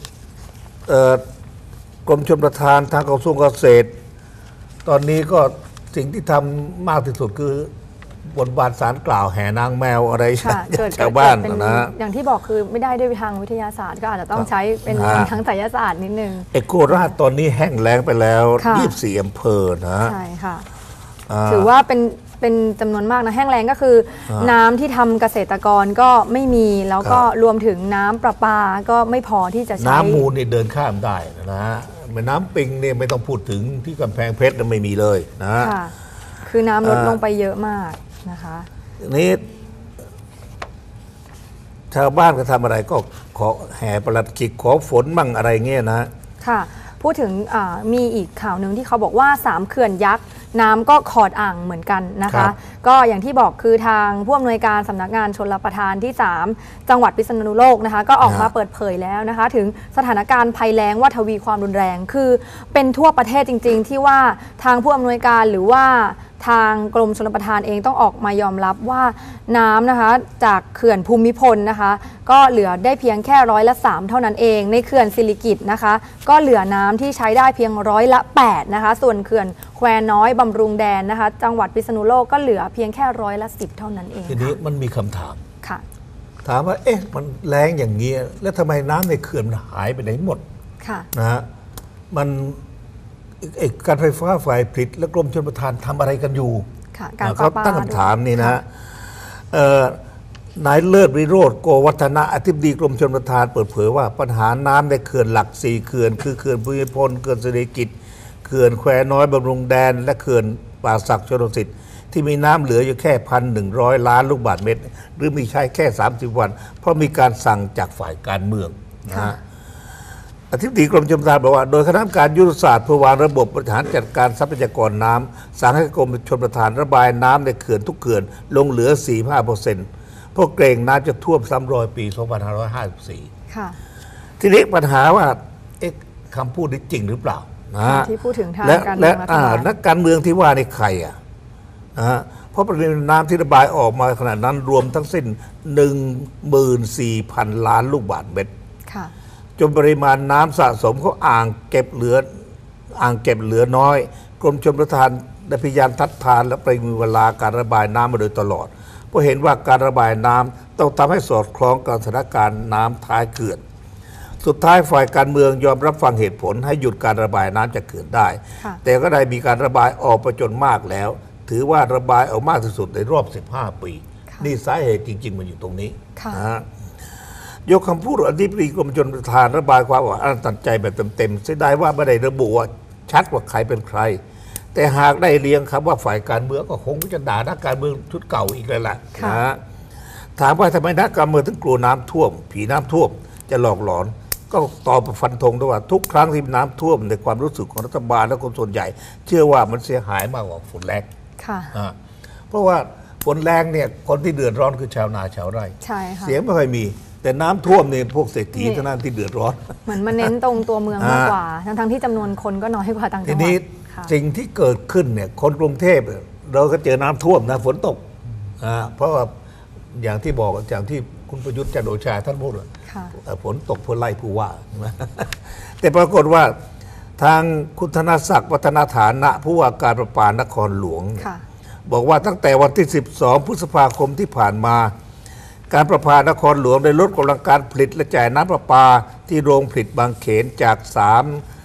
กรมชลประทานทางกระทรวงเกษตรตอนนี้ก็สิ่งที่ทำมากที่สุดคือบนบานสารกล่าวแห่นางแมวอะไรชาวบ้านนะอย่างที่บอกคือไม่ได้ด้วยทางวิทยาศาสตร์ก็อาจจะต้องใช้เป็นทางไสยศาสตร์นิดนึงเอโคราชตอนนี้แห้งแล้งไปแล้วยี่สิบสี่อำเภอนะใช่ค่ะถือว่าเป็นเป็นจำนวนมากนะแห้งแล้งก็คือน้ำที่ทำเกษตรกรก็ไม่มีแล้วก็รวมถึงน้ำประปาก็ไม่พอที่จะใช้น้ำมูลนี่เดินข้ามได้นะฮะน้ำปิงเนี่ยไม่ต้องพูดถึงที่กำแพงเพชรไม่มีเลยนะคือน้ำลดลงไปเยอะมากนะคะนี่ชาวบ้านก็ทำอะไรก็ขอแห่ประหลัดขิกขอฝนมั่งอะไรเงี้ยนะค่ะพูดถึงมีอีกข่าวหนึ่งที่เขาบอกว่าสามเขื่อนยักษ์น้ำก็ขอดอ่างเหมือนกันนะคะก็อย่างที่บอกคือทางผู้อำนวยการสำนักงานชลประทานที่สามจังหวัดพิษณุโลกนะคะก็ออกมาเปิดเผยแล้วนะคะถึงสถานการณ์ภัยแล้งว่าทวีความรุนแรงคือเป็นทั่วประเทศจริงๆที่ว่าทางผู้อำนวยการหรือว่าทางกรมชลประทานเองต้องออกมายอมรับว่าน้ำนะคะจากเขื่อนภูมิพลนะคะก็เหลือได้เพียงแค่ร้อยละสามเท่านั้นเองในเขื่อนสิริกิติ์นะคะก็เหลือน้ำที่ใช้ได้เพียงร้อยละแปดนะคะส่วนเขื่อนแควน้อยบำรุงแดนนะคะจังหวัดพิษณุโลกก็เหลือเพียงแค่ร้อยละสิบเท่านั้นเองทีนี้มันมีคำถามค่ะถามว่าเอ๊ะมันแรงอย่างนี้แล้วทำไมน้ำในเขื่อนมันหายไปไหนหมดค่ะนะฮะมันการไฟฟ้าฝ่ายผลิตและกรมชลประทานทำอะไรกันอยู่เขาตั้งคำถามนี่นะนายเลิศวิโรจน์โกวัฒนะอธิบดีกรมชลประทานเปิดเผยว่าปัญหาน้ำในเขื่อนหลักสี่เขื่อนคือเขื่อนภูมิพลเขื่อนสิริกิติ์เขื่อนแควน้อยบำรุงแดนและเขื่อนป่าสักชลสิทธิ์ที่มีน้ำเหลืออยู่แค่พันหนึ่งร้อยล้านลูกบาศก์เมตรหรือมีใช้แค่สามสิบวันเพราะมีการสั่งจากฝ่ายการเมืองนะอธิบดีกรมชลประทานบอกว่าโดยคณะกรรมการยุทธศาสตร์เพื่อวางระบบบริหารจัดการทรัพยากรน้ำสั่งให้กรมชลประทานระบายน้ำในเขื่อนทุกเขื่อนลงเหลือ สี่สิบห้าเปอร์เซ็นต์ เพราะเกรงน้ำจะท่วมซ้ำรอยปี สองพันห้าร้อยห้าสิบสี่ค่ะทีนี้ปัญหาว่าเอ๊ะคำพูดนี้จริงหรือเปล่านะที่พูดถึงทางการเมืองและนักการเมืองที่ว่าในใครอ่ะนะเพราะปริมาณน้ำที่ระบายออกมาขนาดนั้นรวมทั้งสิ้น หนึ่งหมื่นสี่พัน ล้านลูกบาศก์เมตรจนปริมาณน้ำสะสมเขาอ่างเก็บเหลืออ่างเก็บเหลือน้อยกรมชลประทานได้พยายามทัดทานและประวิงเวลาการระบายน้ำมาโดยตลอดเพราะเห็นว่าการระบายน้ำต้องทำให้สอดคล้องกับสถานการณ์น้ำท้ายเขื่อนสุดท้ายฝ่ายการเมืองยอมรับฟังเหตุผลให้หยุดการระบายน้ำจากเขื่อนได้แต่ก็ได้มีการระบายออกไปจนมากแล้วถือว่าระบายออกมากที่สุดในรอบสิบห้าปีนี่สาเหตุจริงๆมันอยู่ตรงนี้นะยกคำพูดอธิบดีกรมชลประทานระบายความว่าอันตันใจแบบเต็มๆเสียดายว่าไม่ได้ระบุว่าชัดว่าใครเป็นใครแต่หากได้เรียงคำว่าฝ่ายการเมืองก็คงจะด่านักการเมืองชุดเก่าอีกเลยแหละนะถามว่าทำไมนักการเมืองถึงกลัวน้ำท่วมผีน้ำท่วมจะหลอกหลอนก็ตอบฟันธงด้วยว่าทุกครั้งที่น้ำท่วมในความรู้สึกของรัฐบาลและคนส่วนใหญ่ เชื่อว่ามันเสียหายมากกว่าฝนแรงเพราะว่าฝนแรงเนี่ยคนที่เดือดร้อนคือชาวนาชาวไร่เสียงไม่ค่อยมีแต่น้ำท่วมเนี่ยพวกเศรษฐีเท่านั้นที่เดือดร้อนเหมือนมันเน้นตรงตัวเมืองมากกว่าทั้งที่จำนวนคนก็น้อยกว่าต่างจังหวัดทีนี้สิ่งที่เกิดขึ้นเนี่ยคนกรุงเทพเราก็เจอน้ำท่วมนะฝนตกเพราะว่าอย่างที่บอกอย่างที่คุณประยุทธ์จันทร์โอชาท่านพูดว่าฝนตกเพื่อไล่ผู้ว่าแต่ปรากฏว่าทางคุณธนศักดิ์วัฒนฐานะผู้ว่าการประปานครหลวงบอกว่าตั้งแต่วันที่สิบสองพฤษภาคมที่ผ่านมาการประปานครหลวงได้ลดกำลังการผลิตและจ่ายน้ำประปาที่โรงผลิตบางเขนจากสาม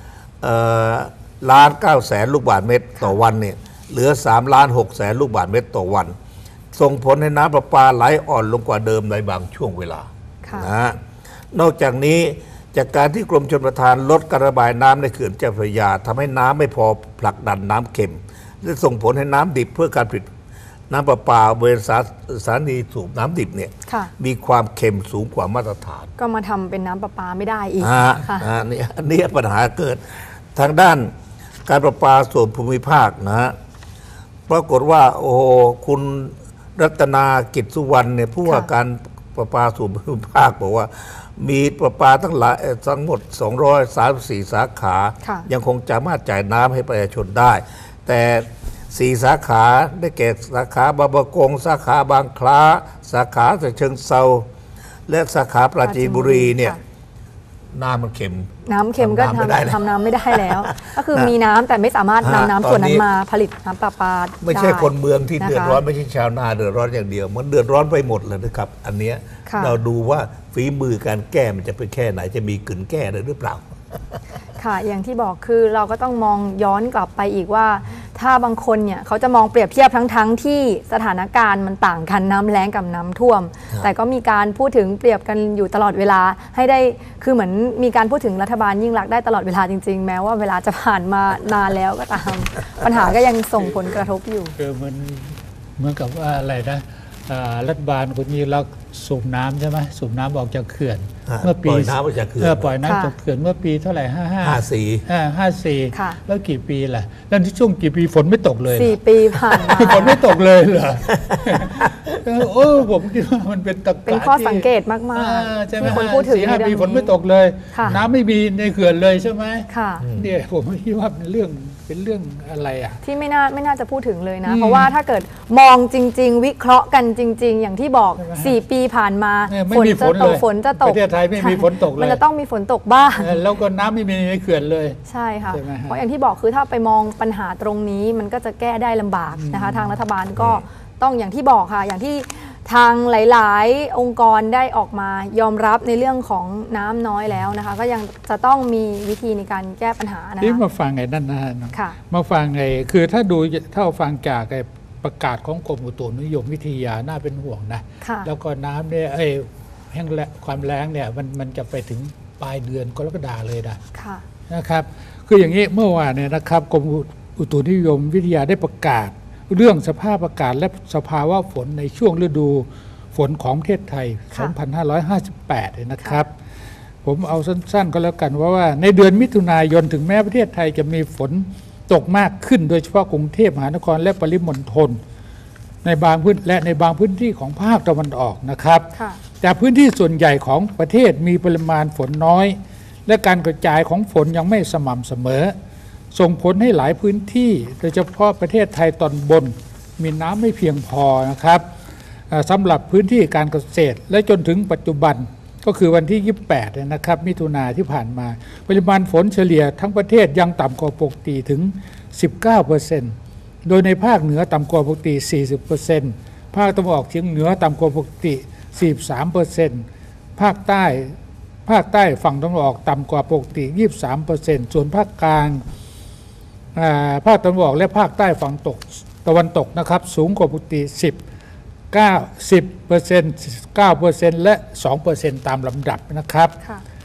ล้านเก้าแสนลูกบาศก์เมตรต่อวันเนี่ยเหลือสามล้านหกแสนลูกบาศก์เมตรต่อวันส่งผลให้น้ำประปาไหลอ่อนลงกว่าเดิมในบางช่วงเวลานะนอกจากนี้จากการที่กรมชลประทานลดการระบายน้ำในเขื่อนเจ้าพระยาทำให้น้ำไม่พอผลักดันน้ำเค็มและส่งผลให้น้ำดิบเพื่อการผลิตน้ำประปาบริเวณสถานีสูบน้ำดิบเนี่ยมีความเค็มสูงกว่ามาตรฐานก็มาทำเป็นน้ำประปาไม่ได้อีกอ่านี่นี่ปัญหาเกิดทางด้านการประปาส่วนภูมิภาคนะฮะปรากฏว่าโอ้คุณรัตนากิจสุวรรณเนี่ยผู้ว่าการประปาส่วนภูมิภาคบอกว่ามีประปาทั้งหลายทั้งหมดสองร้อยสามสิบสี่สาขายังคงสามารถจ่ายน้ำให้ประชาชนได้แต่สี่สาขาได้แก่สาขาบางประกงสาขาบางคล้าสาขาฉะเชิงเทราและสาขาปราจีนบุรีเนี่ยน้ำมันเค็มน้ำเค็มก็ทำทำน้ำไม่ได้แล้ว ก็คือมีน้ำแต่ไม่สามารถนำน้ำส่วนนั้นมาผลิตน้ำประปาไม่ใช่คนเมืองที่เดือดร้อนไม่ใช่ชาวนาเดือดร้อนอย่างเดียวมันเดือดร้อนไปหมดเลยนะครับอันนี้เราดูว่าฝีมือการแก้มันจะเป็นแค่ไหนจะมีกึ่นแก้เลยหรือเปล่าค่ะอย่างที่บอกคือเราก็ต้องมองย้อนกลับไปอีกว่าถ้าบางคนเนี่ยเขาจะมองเปรียบเทียบทั้งทั้งที่สถานการณ์มันต่างกันน้ำแล้งกับน้ำท่วมแต่ก็มีการพูดถึงเปรียบกันอยู่ตลอดเวลาให้ได้คือเหมือนมีการพูดถึงรัฐบาลยิ่งรักได้ตลอดเวลาจริงๆแม้ว่าเวลาจะผ่านมานานแล้วก็ตามปัญหาก็ยังส่งผลกระทบอยู่คือมันเหมือนกับว่าอะไรนะรัฐบาลคุณยิ่งรักสูบน้ำใช่ไหมสูบน้ำออกจากเขื่อนเมื่อปีปล่อยน้ำออกจากเขื่อนปล่อยน้ำจากเขื่อนเมื่อปีเท่าไหร่ห้าห้าห้าสี่ห้าสี่แล้วกี่ปีล่ะแล้วที่ช่วงกี่ปีฝนไม่ตกเลยสี่ปีผ่านมาฝนไม่ตกเลยเหรอโอ้ผมคิดว่ามันเป็นตะเป็นข้อสังเกตมากๆที่คนพูดถึงสี่ห้าปีฝนไม่ตกเลยน้ำไม่มีในเขื่อนเลยใช่ไหมเนี่ยผมคิดว่าเป็นเรื่องเป็นเรื่องอะไรอ่ะที่ไม่น่าไม่น่าจะพูดถึงเลยนะเพราะว่าถ้าเกิดมองจริงๆวิเคราะห์กันจริงๆอย่างที่บอกสี่ปีผ่านมาฝนจะตกฝนจะตกประเทศไทยไม่มีฝนตกเลยมันจะต้องมีฝนตกบ้างแล้วก็น้ำไม่มีในเขื่อนเลยใช่ค่ะเพราะอย่างที่บอกคือถ้าไปมองปัญหาตรงนี้มันก็จะแก้ได้ลำบากนะคะทางรัฐบาลก็ต้องอย่างที่บอกค่ะอย่างที่ทางหลายๆองค์กรได้ออกมายอมรับในเรื่องของน้ำน้อยแล้วนะคะก็ยังจะต้องมีวิธีในการแก้ปัญหานะคะนี่มาฟังไงนั่นนะมาฟังไงคือถ้าดูถ้าฟังจากประกาศของกรมอุตุนิยมวิทยาน่าเป็นห่วงนะแล้วก็น้ำเนี่ยแห้งและความแล้งเนี่ยมันมันจะไปถึงปลายเดือนกรกฎาเลยนะนะครับคืออย่างนี้เมื่อวานเนี่ยนะครับกรมอุตุนิยมวิทยาได้ประกาศเรื่องสภาพอากาศและสภาวะฝนในช่วงฤดูฝนของประเทศไทย สองพันห้าร้อยห้าสิบแปด นะครับผมเอาสั้นๆก็แล้วกันว่าว่าในเดือนมิถุนายนถึงแม้ประเทศไทยจะมีฝนตกมากขึ้นโดยเฉพาะกรุงเทพมหานครและปริมณฑลในบางพื้นและในบางพื้นที่ของภาคตะวันออกนะครับแต่พื้นที่ส่วนใหญ่ของประเทศมีปริมาณฝนน้อยและการกระจายของฝนยังไม่สม่ำเสมอส่งผลให้หลายพื้นที่โดยเฉพาะประเทศไทยตอนบนมีน้ำไม่เพียงพอนะครับสำหรับพื้นที่การเกษตรและจนถึงปัจจุบันก็คือวันที่ยี่สิบแปดนะครับมิถุนายนที่ผ่านมาปริมาณฝนเฉลี่ยทั้งประเทศยังต่ำกว่าปกติถึง สิบเก้าเปอร์เซ็นต์ โดยในภาคเหนือต่ำกว่าปกติ สี่สิบเปอร์เซ็นต์ ภาคตะวันออกเฉียงเหนือต่ำกว่าปกติ สี่สิบสามเปอร์เซ็นต์ ภาคใต้ภาคใต้ฝั่งตะวันออกต่ำกว่าปกติ ยี่สิบสามเปอร์เซ็นต์ ส่วนภาคกลางภาคตะวันออกและภาคใต้ฝั่งตกตะวันตกนะครับสูงกว่าปกติสิบ เก้า สิบเปอร์เซ็นต์ เก้าเปอร์เซ็นต์ และ สองเปอร์เซ็นต์ ตามลำดับนะครับ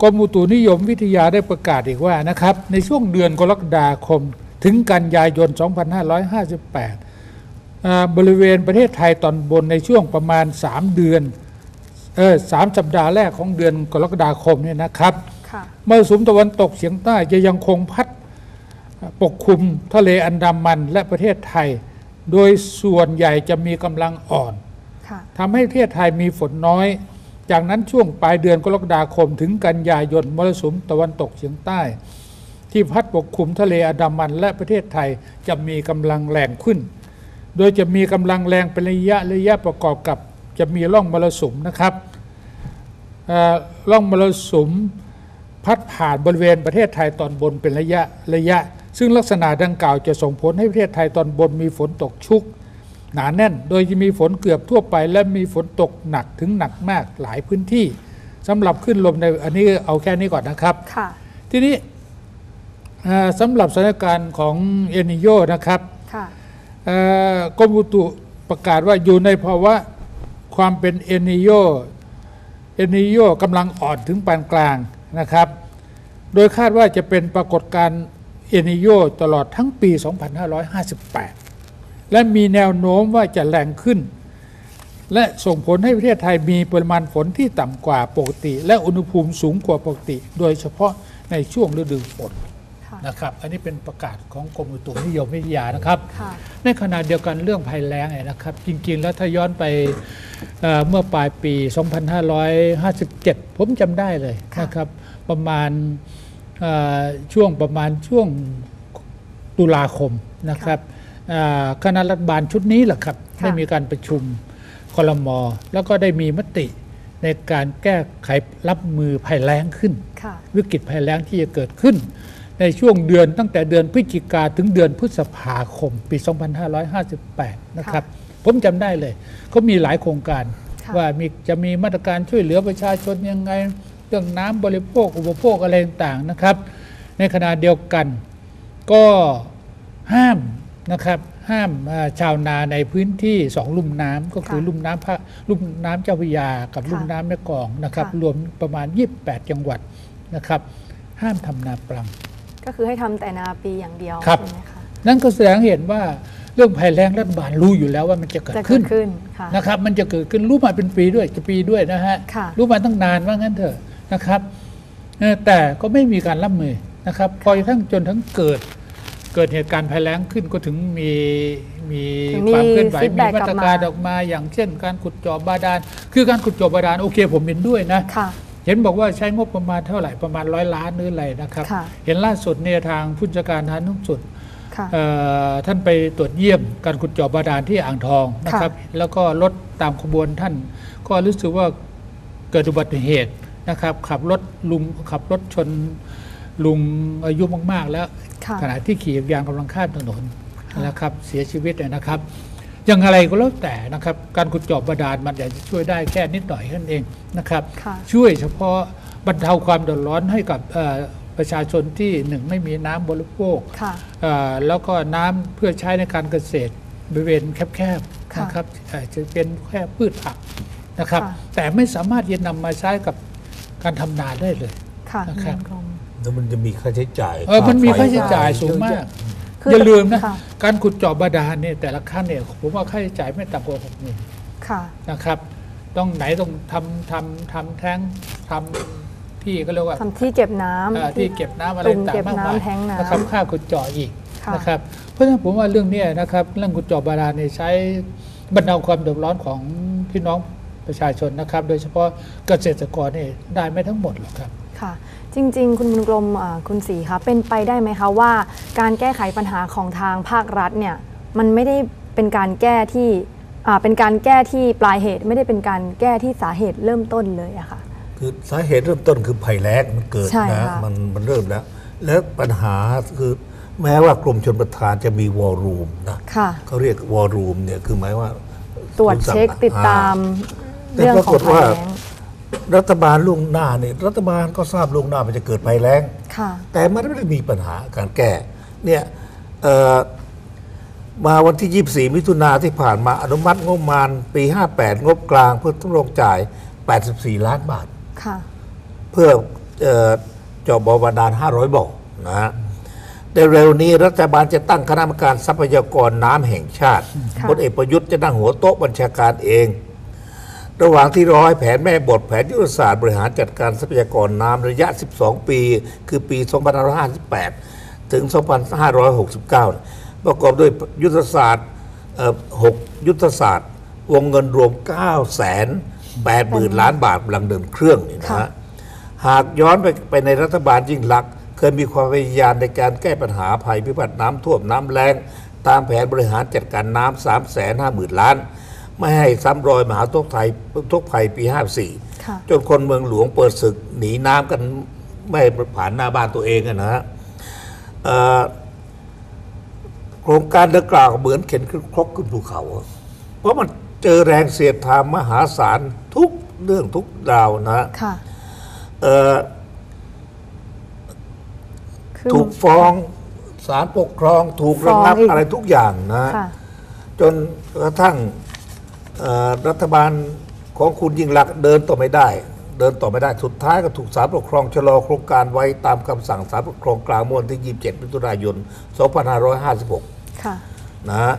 กรมอุตุนิยมวิทยาได้ประกาศอีกว่านะครับในช่วงเดือนกรกฎาคมถึงกันยายน สองพันห้าร้อยห้าสิบแปด บริเวณประเทศไทยตอนบนในช่วงประมาณสามเดือนเออสามสัปดาห์แรกของเดือนกรกฎาคมเนี่ยนะครับมรสุมตะวันตกเฉียงใต้จะยังคงพัดปกคลุมทะเลอันดามันและประเทศไทยโดยส่วนใหญ่จะมีกำลังอ่อนทำให้ประเทศไทยมีฝนน้อยจากนั้นช่วงปลายเดือนกรกฎาคมถึงกันยายนมรสุมตะวันตกเฉียงใต้ที่พัดปกคลุมทะเลอันดามันและประเทศไทยจะมีกำลังแรงขึ้นโดยจะมีกำลังแรงเป็นระยะระยะประกอบกับจะมีร่องมรสุมนะครับร่องมรสุมพัดผ่านบริเวณประเทศไทยตอนบนเป็นระยะระยะซึ่งลักษณะดังกล่าวจะส่งผลให้ประเทศไทยตอนบนมีฝนตกชุกหนาแน่นโดยจะมีฝนเกือบทั่วไปและมีฝนตกหนักถึงหนักมากหลายพื้นที่สำหรับขึ้นลมในอันนี้เอาแค่นี้ก่อนนะครับทีนี้สำหรับสถานการณ์ของเอลนิโญนะครับกรมอุตุประกาศว่าอยู่ในภาวะความเป็นเอลนิโญเอลนิโญกำลังอ่อนถึงปานกลางนะครับโดยคาดว่าจะเป็นปรากฏการณ์เอลนิโญตลอดทั้งปี สองพันห้าร้อยห้าสิบแปด และมีแนวโน้มว่าจะแรงขึ้นและส่งผลให้ประเทศไทยมีปริมาณฝนที่ต่ำกว่าปกติและอุณหภูมิสูงกว่าปกติโดยเฉพาะในช่วงฤดูฝนนะครับอันนี้เป็นประกาศของกรมอุตุนิยมวิทยานะครับในขณะเดียวกันเรื่องภัยแล้งเนี่ยนะครับจริงๆแล้วถ้าย้อนไปเ, เมื่อปลายปี สองพันห้าร้อยห้าสิบเจ็ด ผมจำได้เลยนะครับประมาณช่วงประมาณช่วงตุลาคมนะครับคณะรัฐบาลชุดนี้แหละครับได้มีการประชุมครม.แล้วก็ได้มีมติในการแก้ไขรับมือภัยแล้งขึ้นวิกฤตภัยแล้งที่จะเกิดขึ้นในช่วงเดือนตั้งแต่เดือนพฤศจิกาถึงเดือนพฤษภาคมปี สองพันห้าร้อยห้าสิบแปด นะครับผมจำได้เลยเขามีหลายโครงการว่ามีจะมีมาตรการช่วยเหลือประชาชนยังไงเรื่องน้ำบริโภคอุปโภคอะไรต่างๆนะครับในขณะเดียวกันก็ห้ามนะครับห้ามชาวนาในพื้นที่สองลุ่มน้ำก็คือลุ่มน้ำพระลุ่มน้ำเจ้าพระยากับลุ่มน้ำแม่กลองนะครับรวมประมาณยี่สิบแปดจังหวัดนะครับห้ามทำนาปลังก็คือให้ทำแต่นาปีอย่างเดียวใช่ไหมคะนั่นก็แสดงเห็นว่าเรื่องภัยแล้งรัฐบาลรู้อยู่แล้วว่ามันจะเกิดขึ้นนะครับมันจะเกิดขึ้นรู้มาเป็นปีด้วยจะปีด้วยนะฮะรู้มาตั้งนานว่างั้นเถอะนะครับแต่ก็ไม่มีการรับมือนะครับพอทั้งจนทั้งเกิดเกิดเหตุการณ์ภัยแล้งขึ้นก็ถึงมีมีความเคลื่อนไหวมีมาตรการออกมาอย่างเช่นการขุดเจาะบาดาลคือการขุดเจาะบาดาลโอเคผมเห็นด้วยนะเห็นบอกว่าใช้งบประมาณเท่าไหร่ประมาณร้อยล้านหรืออะไรนะครับเห็นล่าสุดเนี่ยทางผู้จัดการทางทุกสุดท่านไปตรวจเยี่ยมการขุดเจาะบาดาลที่อ่างทองนะครับแล้วก็รถตามขบวนท่านก็รู้สึกว่าเกิดอุบัติเหตุนะครับขับรถลุงขับรถชนลุงอายุมากๆแล้วขณะที่ขี่ยางกำลังข้ามถนนนะครับเสียชีวิตนะครับอย่างอะไรก็แล้วแต่นะครับการขุดเจาะบาดาลมันอยากจะช่วยได้แค่นิดหน่อยนั่นเองนะครับช่วยเฉพาะบรรเทาความเดือดร้อนให้กับประชาชนที่หนึ่งไม่มีน้ำบริโภคแล้วก็น้ำเพื่อใช้ในการเกษตรบริเวณแคบๆนะครับจะเป็นแค่พืชผักนะครับแต่ไม่สามารถจะนำมาใช้กับการทำนาได้เลยนะครับแล้วมันจะมีค่าใช้จ่ายเออมันมีค่าใช้จ่ายสูงมากอย่าลืมนะการขุดเจาะบาดาลเนี่ยแต่ละขั้นเนี่ยผมว่าค่าใช้จ่ายไม่ต่ำกว่าหกหมื่นนะครับต้องไหนต้องทำทำทำแท้งทำที่ก็เรียกว่าทำที่เก็บน้ำที่เก็บน้ำอะไรต่างๆมากมายนะครับค่าขุดเจาะอีกนะครับเพราะฉะนั้นผมว่าเรื่องนี้นะครับเรื่องขุดเจาะบาดาลเนี่ยใช้บรรเทาความเดือดร้อนของพี่น้องประชาชนนะครับโดยเฉพาะเกษตรกรเนี่ยได้ไม่ทั้งหมดหรอกครับค่ะจริงๆคุณบุญกรมคุณศรีคะเป็นไปได้ไหมคะว่าการแก้ไขปัญหาของทางภาครัฐเนี่ยมันไม่ได้เป็นการแก้ที่เป็นการแก้ที่ปลายเหตุไม่ได้เป็นการแก้ที่สาเหตุเริ่มต้นเลยอะค่ะคือสาเหตุเริ่มต้นคือภัยแล้งมันเกิดนะมันมันเริ่มแล้วแล้วปัญหาคือแม้ว่ากรมชลประทานจะมีวอลลุ่มนะเขาเรียกวอลลุ่มเนี่ยคือหมายว่าตรวจเช็คติดตามเรื่องของภัยแล้งรัฐบาลล่วงหน้าเนี่ยรัฐบาลก็ทราบล่วงหน้ามันจะเกิดภัยแล้งแต่มันไม่ได้มีปัญหาการแก้เนี่ยมาวันที่ยี่สิบสี่มิถุนาที่ผ่านมาอนุมัติงบประมาณปีห้าสิบแปดงบกลางเพื่อทดลองจ่ายแปดสิบสี่ล้านบาทเพื่อเจาะบ่อบาดาลห้าร้อยบ่อนะฮะในเร็วนี้รัฐบาลจะตั้งคณะกรรมการทรัพยากรน้ำแห่งชาติพลเอกประยุทธ์จะนั่งหัวโต๊ะบัญชาการเองระหว่างที่รอให้แผนแม่บทแผนยุทธศาสตร์บริหารจัดการทรัพยากรน้ำระยะสิบสองปีคือปีสองพันห้าร้อยห้าสิบแปดถึงสองพันห้าร้อยหกสิบเก้าประกอบด้วยยุทธศาสตร์หกยุทธศาสตร์วงเงินรวม เก้าแสนแปดหมื่น ล้านบาทกำลังเดินเครื่องนี่นะฮะหากย้อนไปไปในรัฐบาลยิ่งลักษณ์เคยมีความพยายามในการแก้ปัญหาภัยพิบัติน้ำท่วมน้ำแล้งตามแผนบริหารจัดการน้ำ สามแสนห้าหมื่น ล้านไม่ให้ซ้ำรอยมหาทุกภัยทุกภัยปีห้าสี่จนคนเมืองหลวงเปิดศึกหนีน้ำกันไม่ผ่านหน้าบ้านตัวเองนะฮะโครงการดังกล่าวเหมือนเข็นขึ้นครกขึ้นภูเขาเพราะมันเจอแรงเสียดทานมหาศาลทุกเรื่องทุกราวนะถูกฟ้องศาลปกครองถูกระงับอะไรทุกอย่างนะจนกระทั่งรัฐบาลของคุณยิ่งลักษณ์เดินต่อไม่ได้เดินต่อไม่ได้สุดท้ายก็ถูกศาลปกครองชะลอโครงการไว้ตามคำสั่งศาลปกครองกลางเมื่อวันที่ยี่สิบเจ็ดมิถุนายนสองพันห้าร้อยห้าสิบหกนะฮะ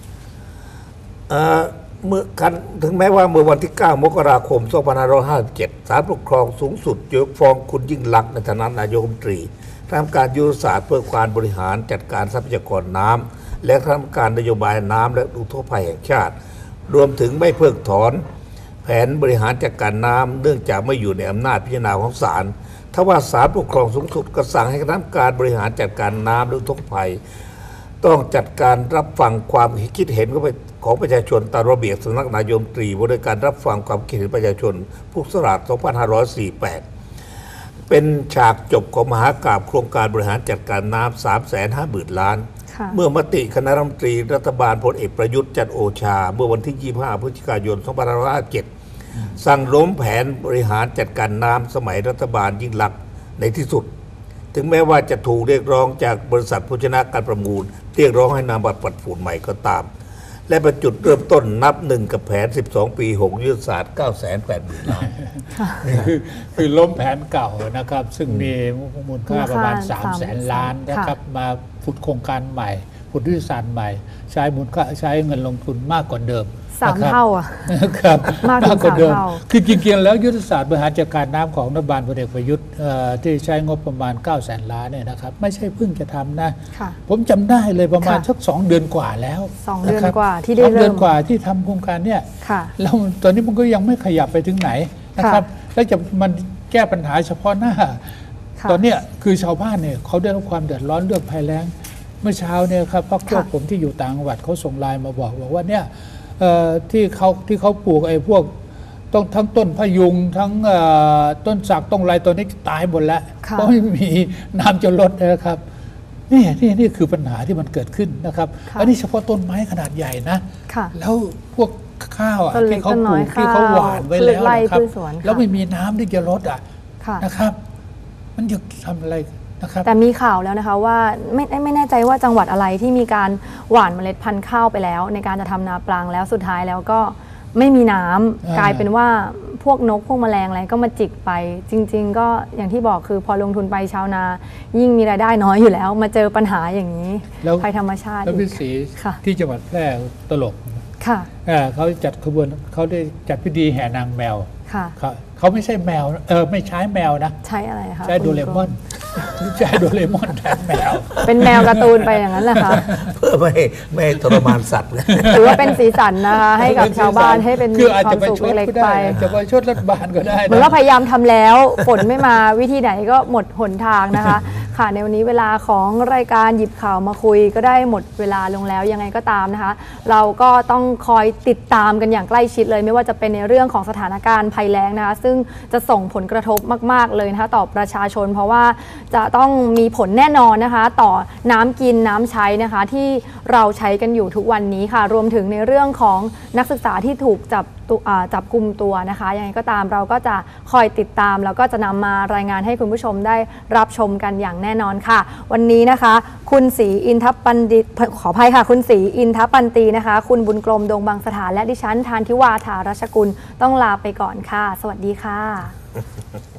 เมื่อกันถึงแม้ว่าเมื่อวันที่เก้ามกราคมสองพันห้าร้อยห้าสิบเจ็ดศาลปกครองสูงสุดยกฟ้องคุณยิ่งลักษณ์ในฐานะนายกรัฐมนตรีทำการยุทธศาสตร์เพื่อการบริหารจัดการทรัพยากรน้ำและทำการนโยบายน้ำและอุทกภัยแห่งชาติรวมถึงไม่เพิกถอนแผนบริหารจัดการน้ำเนื่องจากไม่อยู่ในอำนาจพิจารณาของศาลทว่าศาลปกครองสูงสุดก็สั่งให้คณะกรรมการบริหารจัดการน้ำและอุทกภัยต้องจัดการรับฟังความคิดเห็นของประชาชนตามระเบียบสำนักนายกรัฐมนตรีว่าโดยการรับฟังความคิดเห็นประชาชนพุทธศักราชสองพันห้าร้อยสี่สิบแปดเป็นฉากจบของมหากาพย์โครงการบริหารจัดการน้ำ สามแสนห้าหมื่น ล้านเมื่อมติคณะรัฐมนตรีรัฐบาลพลเอกประยุทธ์จันทร์โอชาเมื่อวันที่ยี่สิบห้าพฤศจิกายนสองพันห้าร้อยห้าสิบเจ็ดสั่งล้มแผนบริหารจัดการน้ำสมัยรัฐบาลยิ่งลักษณ์ในที่สุดถึงแม้ว่าจะถูกเรียกร้องจากบริษัทผู้ชนะการประมูลเรียกร้องให้นำบัตรปัดฝุ่นใหม่ก็ตามและเป็นจุดเริ่มต้นนับหนึ่งกับแผนสิบสองปีหกยุทธศาสตร์ เก้าแสนแปดหมื่น ล้านคือคือล้มแผนเก่านะครับซึ่งมีมูลค่าประมาณสามแสนล้านนะครับมาผุดโครงการใหม่ผุดยุทธศาสตร์ใหม่ใช้มูลค่าใช้เงินลงทุนมากกว่าเดิมสามเท่าอ่ะครับมากกว่าเดิมคือจริงๆแล้วยุทธศาสตร์บริหารจัดการน้ำของรัฐบาลพลเอกประยุทธ์ที่ใช้งบประมาณเก้าแสนล้านเนี่ยนะครับไม่ใช่เพิ่งจะทำนะผมจำได้เลยประมาณสักสองเดือนกว่าแล้วสองเดือนกว่าที่ได้เริ่มสองเดือนกว่าที่ทำโครงการเนี่ยแล้วตอนนี้มันก็ยังไม่ขยับไปถึงไหนนะครับแล้วจะมันแก้ปัญหาเฉพาะหน้าตอนนี้คือชาวบ้านเนี่ยเขาได้รับความเดือดร้อนเรื่องภัยแล้งเมื่อเช้าเนี่ยครับพวกพวกผมที่อยู่ต่างจังหวัดเขาส่งไลน์มาบอกบอกว่าเนี่ยที่เขาที่เขาปลูกไอ้พวกต้องทั้งต้นพยุงทั้งต้นสักต้นไรตัวนี้ตายหมดแล้วเพราะไม่มีน้ำจะลดนะครับนี่นี่นี่คือปัญหาที่มันเกิดขึ้นนะครับอันนี้เฉพาะต้นไม้ขนาดใหญ่นะแล้วพวกข้าวที่เขาปลูกที่เขาหว่านไว้แล้วนะครับแล้วไม่มีน้ำที่จะลดอ่ะนะครับมันจะทำอะไรแต่มีข่าวแล้วนะคะว่าไม่ไม่แน่ใจว่าจังหวัดอะไรที่มีการหว่านเมล็ดพันธุ์ข้าวไปแล้วในการจะทำนาปลังแล้วสุดท้ายแล้วก็ไม่มีน้ำกลายเป็นว่าพวกนกพวกแมลงอะไรก็มาจิกไปจริงๆก็อย่างที่บอกคือพอลงทุนไปชาวนายิ่งมีรายได้น้อยอยู่แล้วมาเจอปัญหาอย่างนี้ภัยธรรมชาติแล้วพี่ศรีที่จังหวัดแพร่ตลกค่ะเขาจัดขบวนเขาได้จัดพิธีแห่นางแมวค่ะเขาไม่ใช่แมวเออไม่ใช้แมวนะใช้อะไรคะใช้โดเรมอนใช้โดเรมอนแทนแมวเป็นแมวการ์ตูนไปอย่างนั้นแหละค่ะเพื่อไม่ไม่ทรมานสัตว์ถือว่าเป็นสีสันนะคะให้กับชาวบ้านให้เป็นความสุขเล็กๆไปจะไปชดรัฐบาลก็ได้เหมือนว่าพยายามทำแล้วฝนไม่มาวิธีไหนก็หมดหนทางนะคะค่ะในวันนี้เวลาของรายการหยิบข่าวมาคุยก็ได้หมดเวลาลงแล้วยังไงก็ตามนะคะเราก็ต้องคอยติดตามกันอย่างใกล้ชิดเลยไม่ว่าจะเป็นในเรื่องของสถานการณ์ภัยแล้งนะคะซึ่งจะส่งผลกระทบมากๆเลยนะคะต่อประชาชนเพราะว่าจะต้องมีผลแน่นอนนะคะต่อน้ำกินน้ำใช้นะคะที่เราใช้กันอยู่ทุกวันนี้ค่ะรวมถึงในเรื่องของนักศึกษาที่ถูกจับจับกุมตัวนะคะยังไงก็ตามเราก็จะคอยติดตามแล้วก็จะนำมารายงานให้คุณผู้ชมได้รับชมกันอย่างแน่นอนค่ะวันนี้นะคะคุณศรีอินทปันดิขออภัยค่ะคุณศรีอินทปันตีนะคะคุณบุญกลมดงบางสถานและดิฉันทานทิวาถารัชกุลต้องลาไปก่อนค่ะสวัสดีค่ะ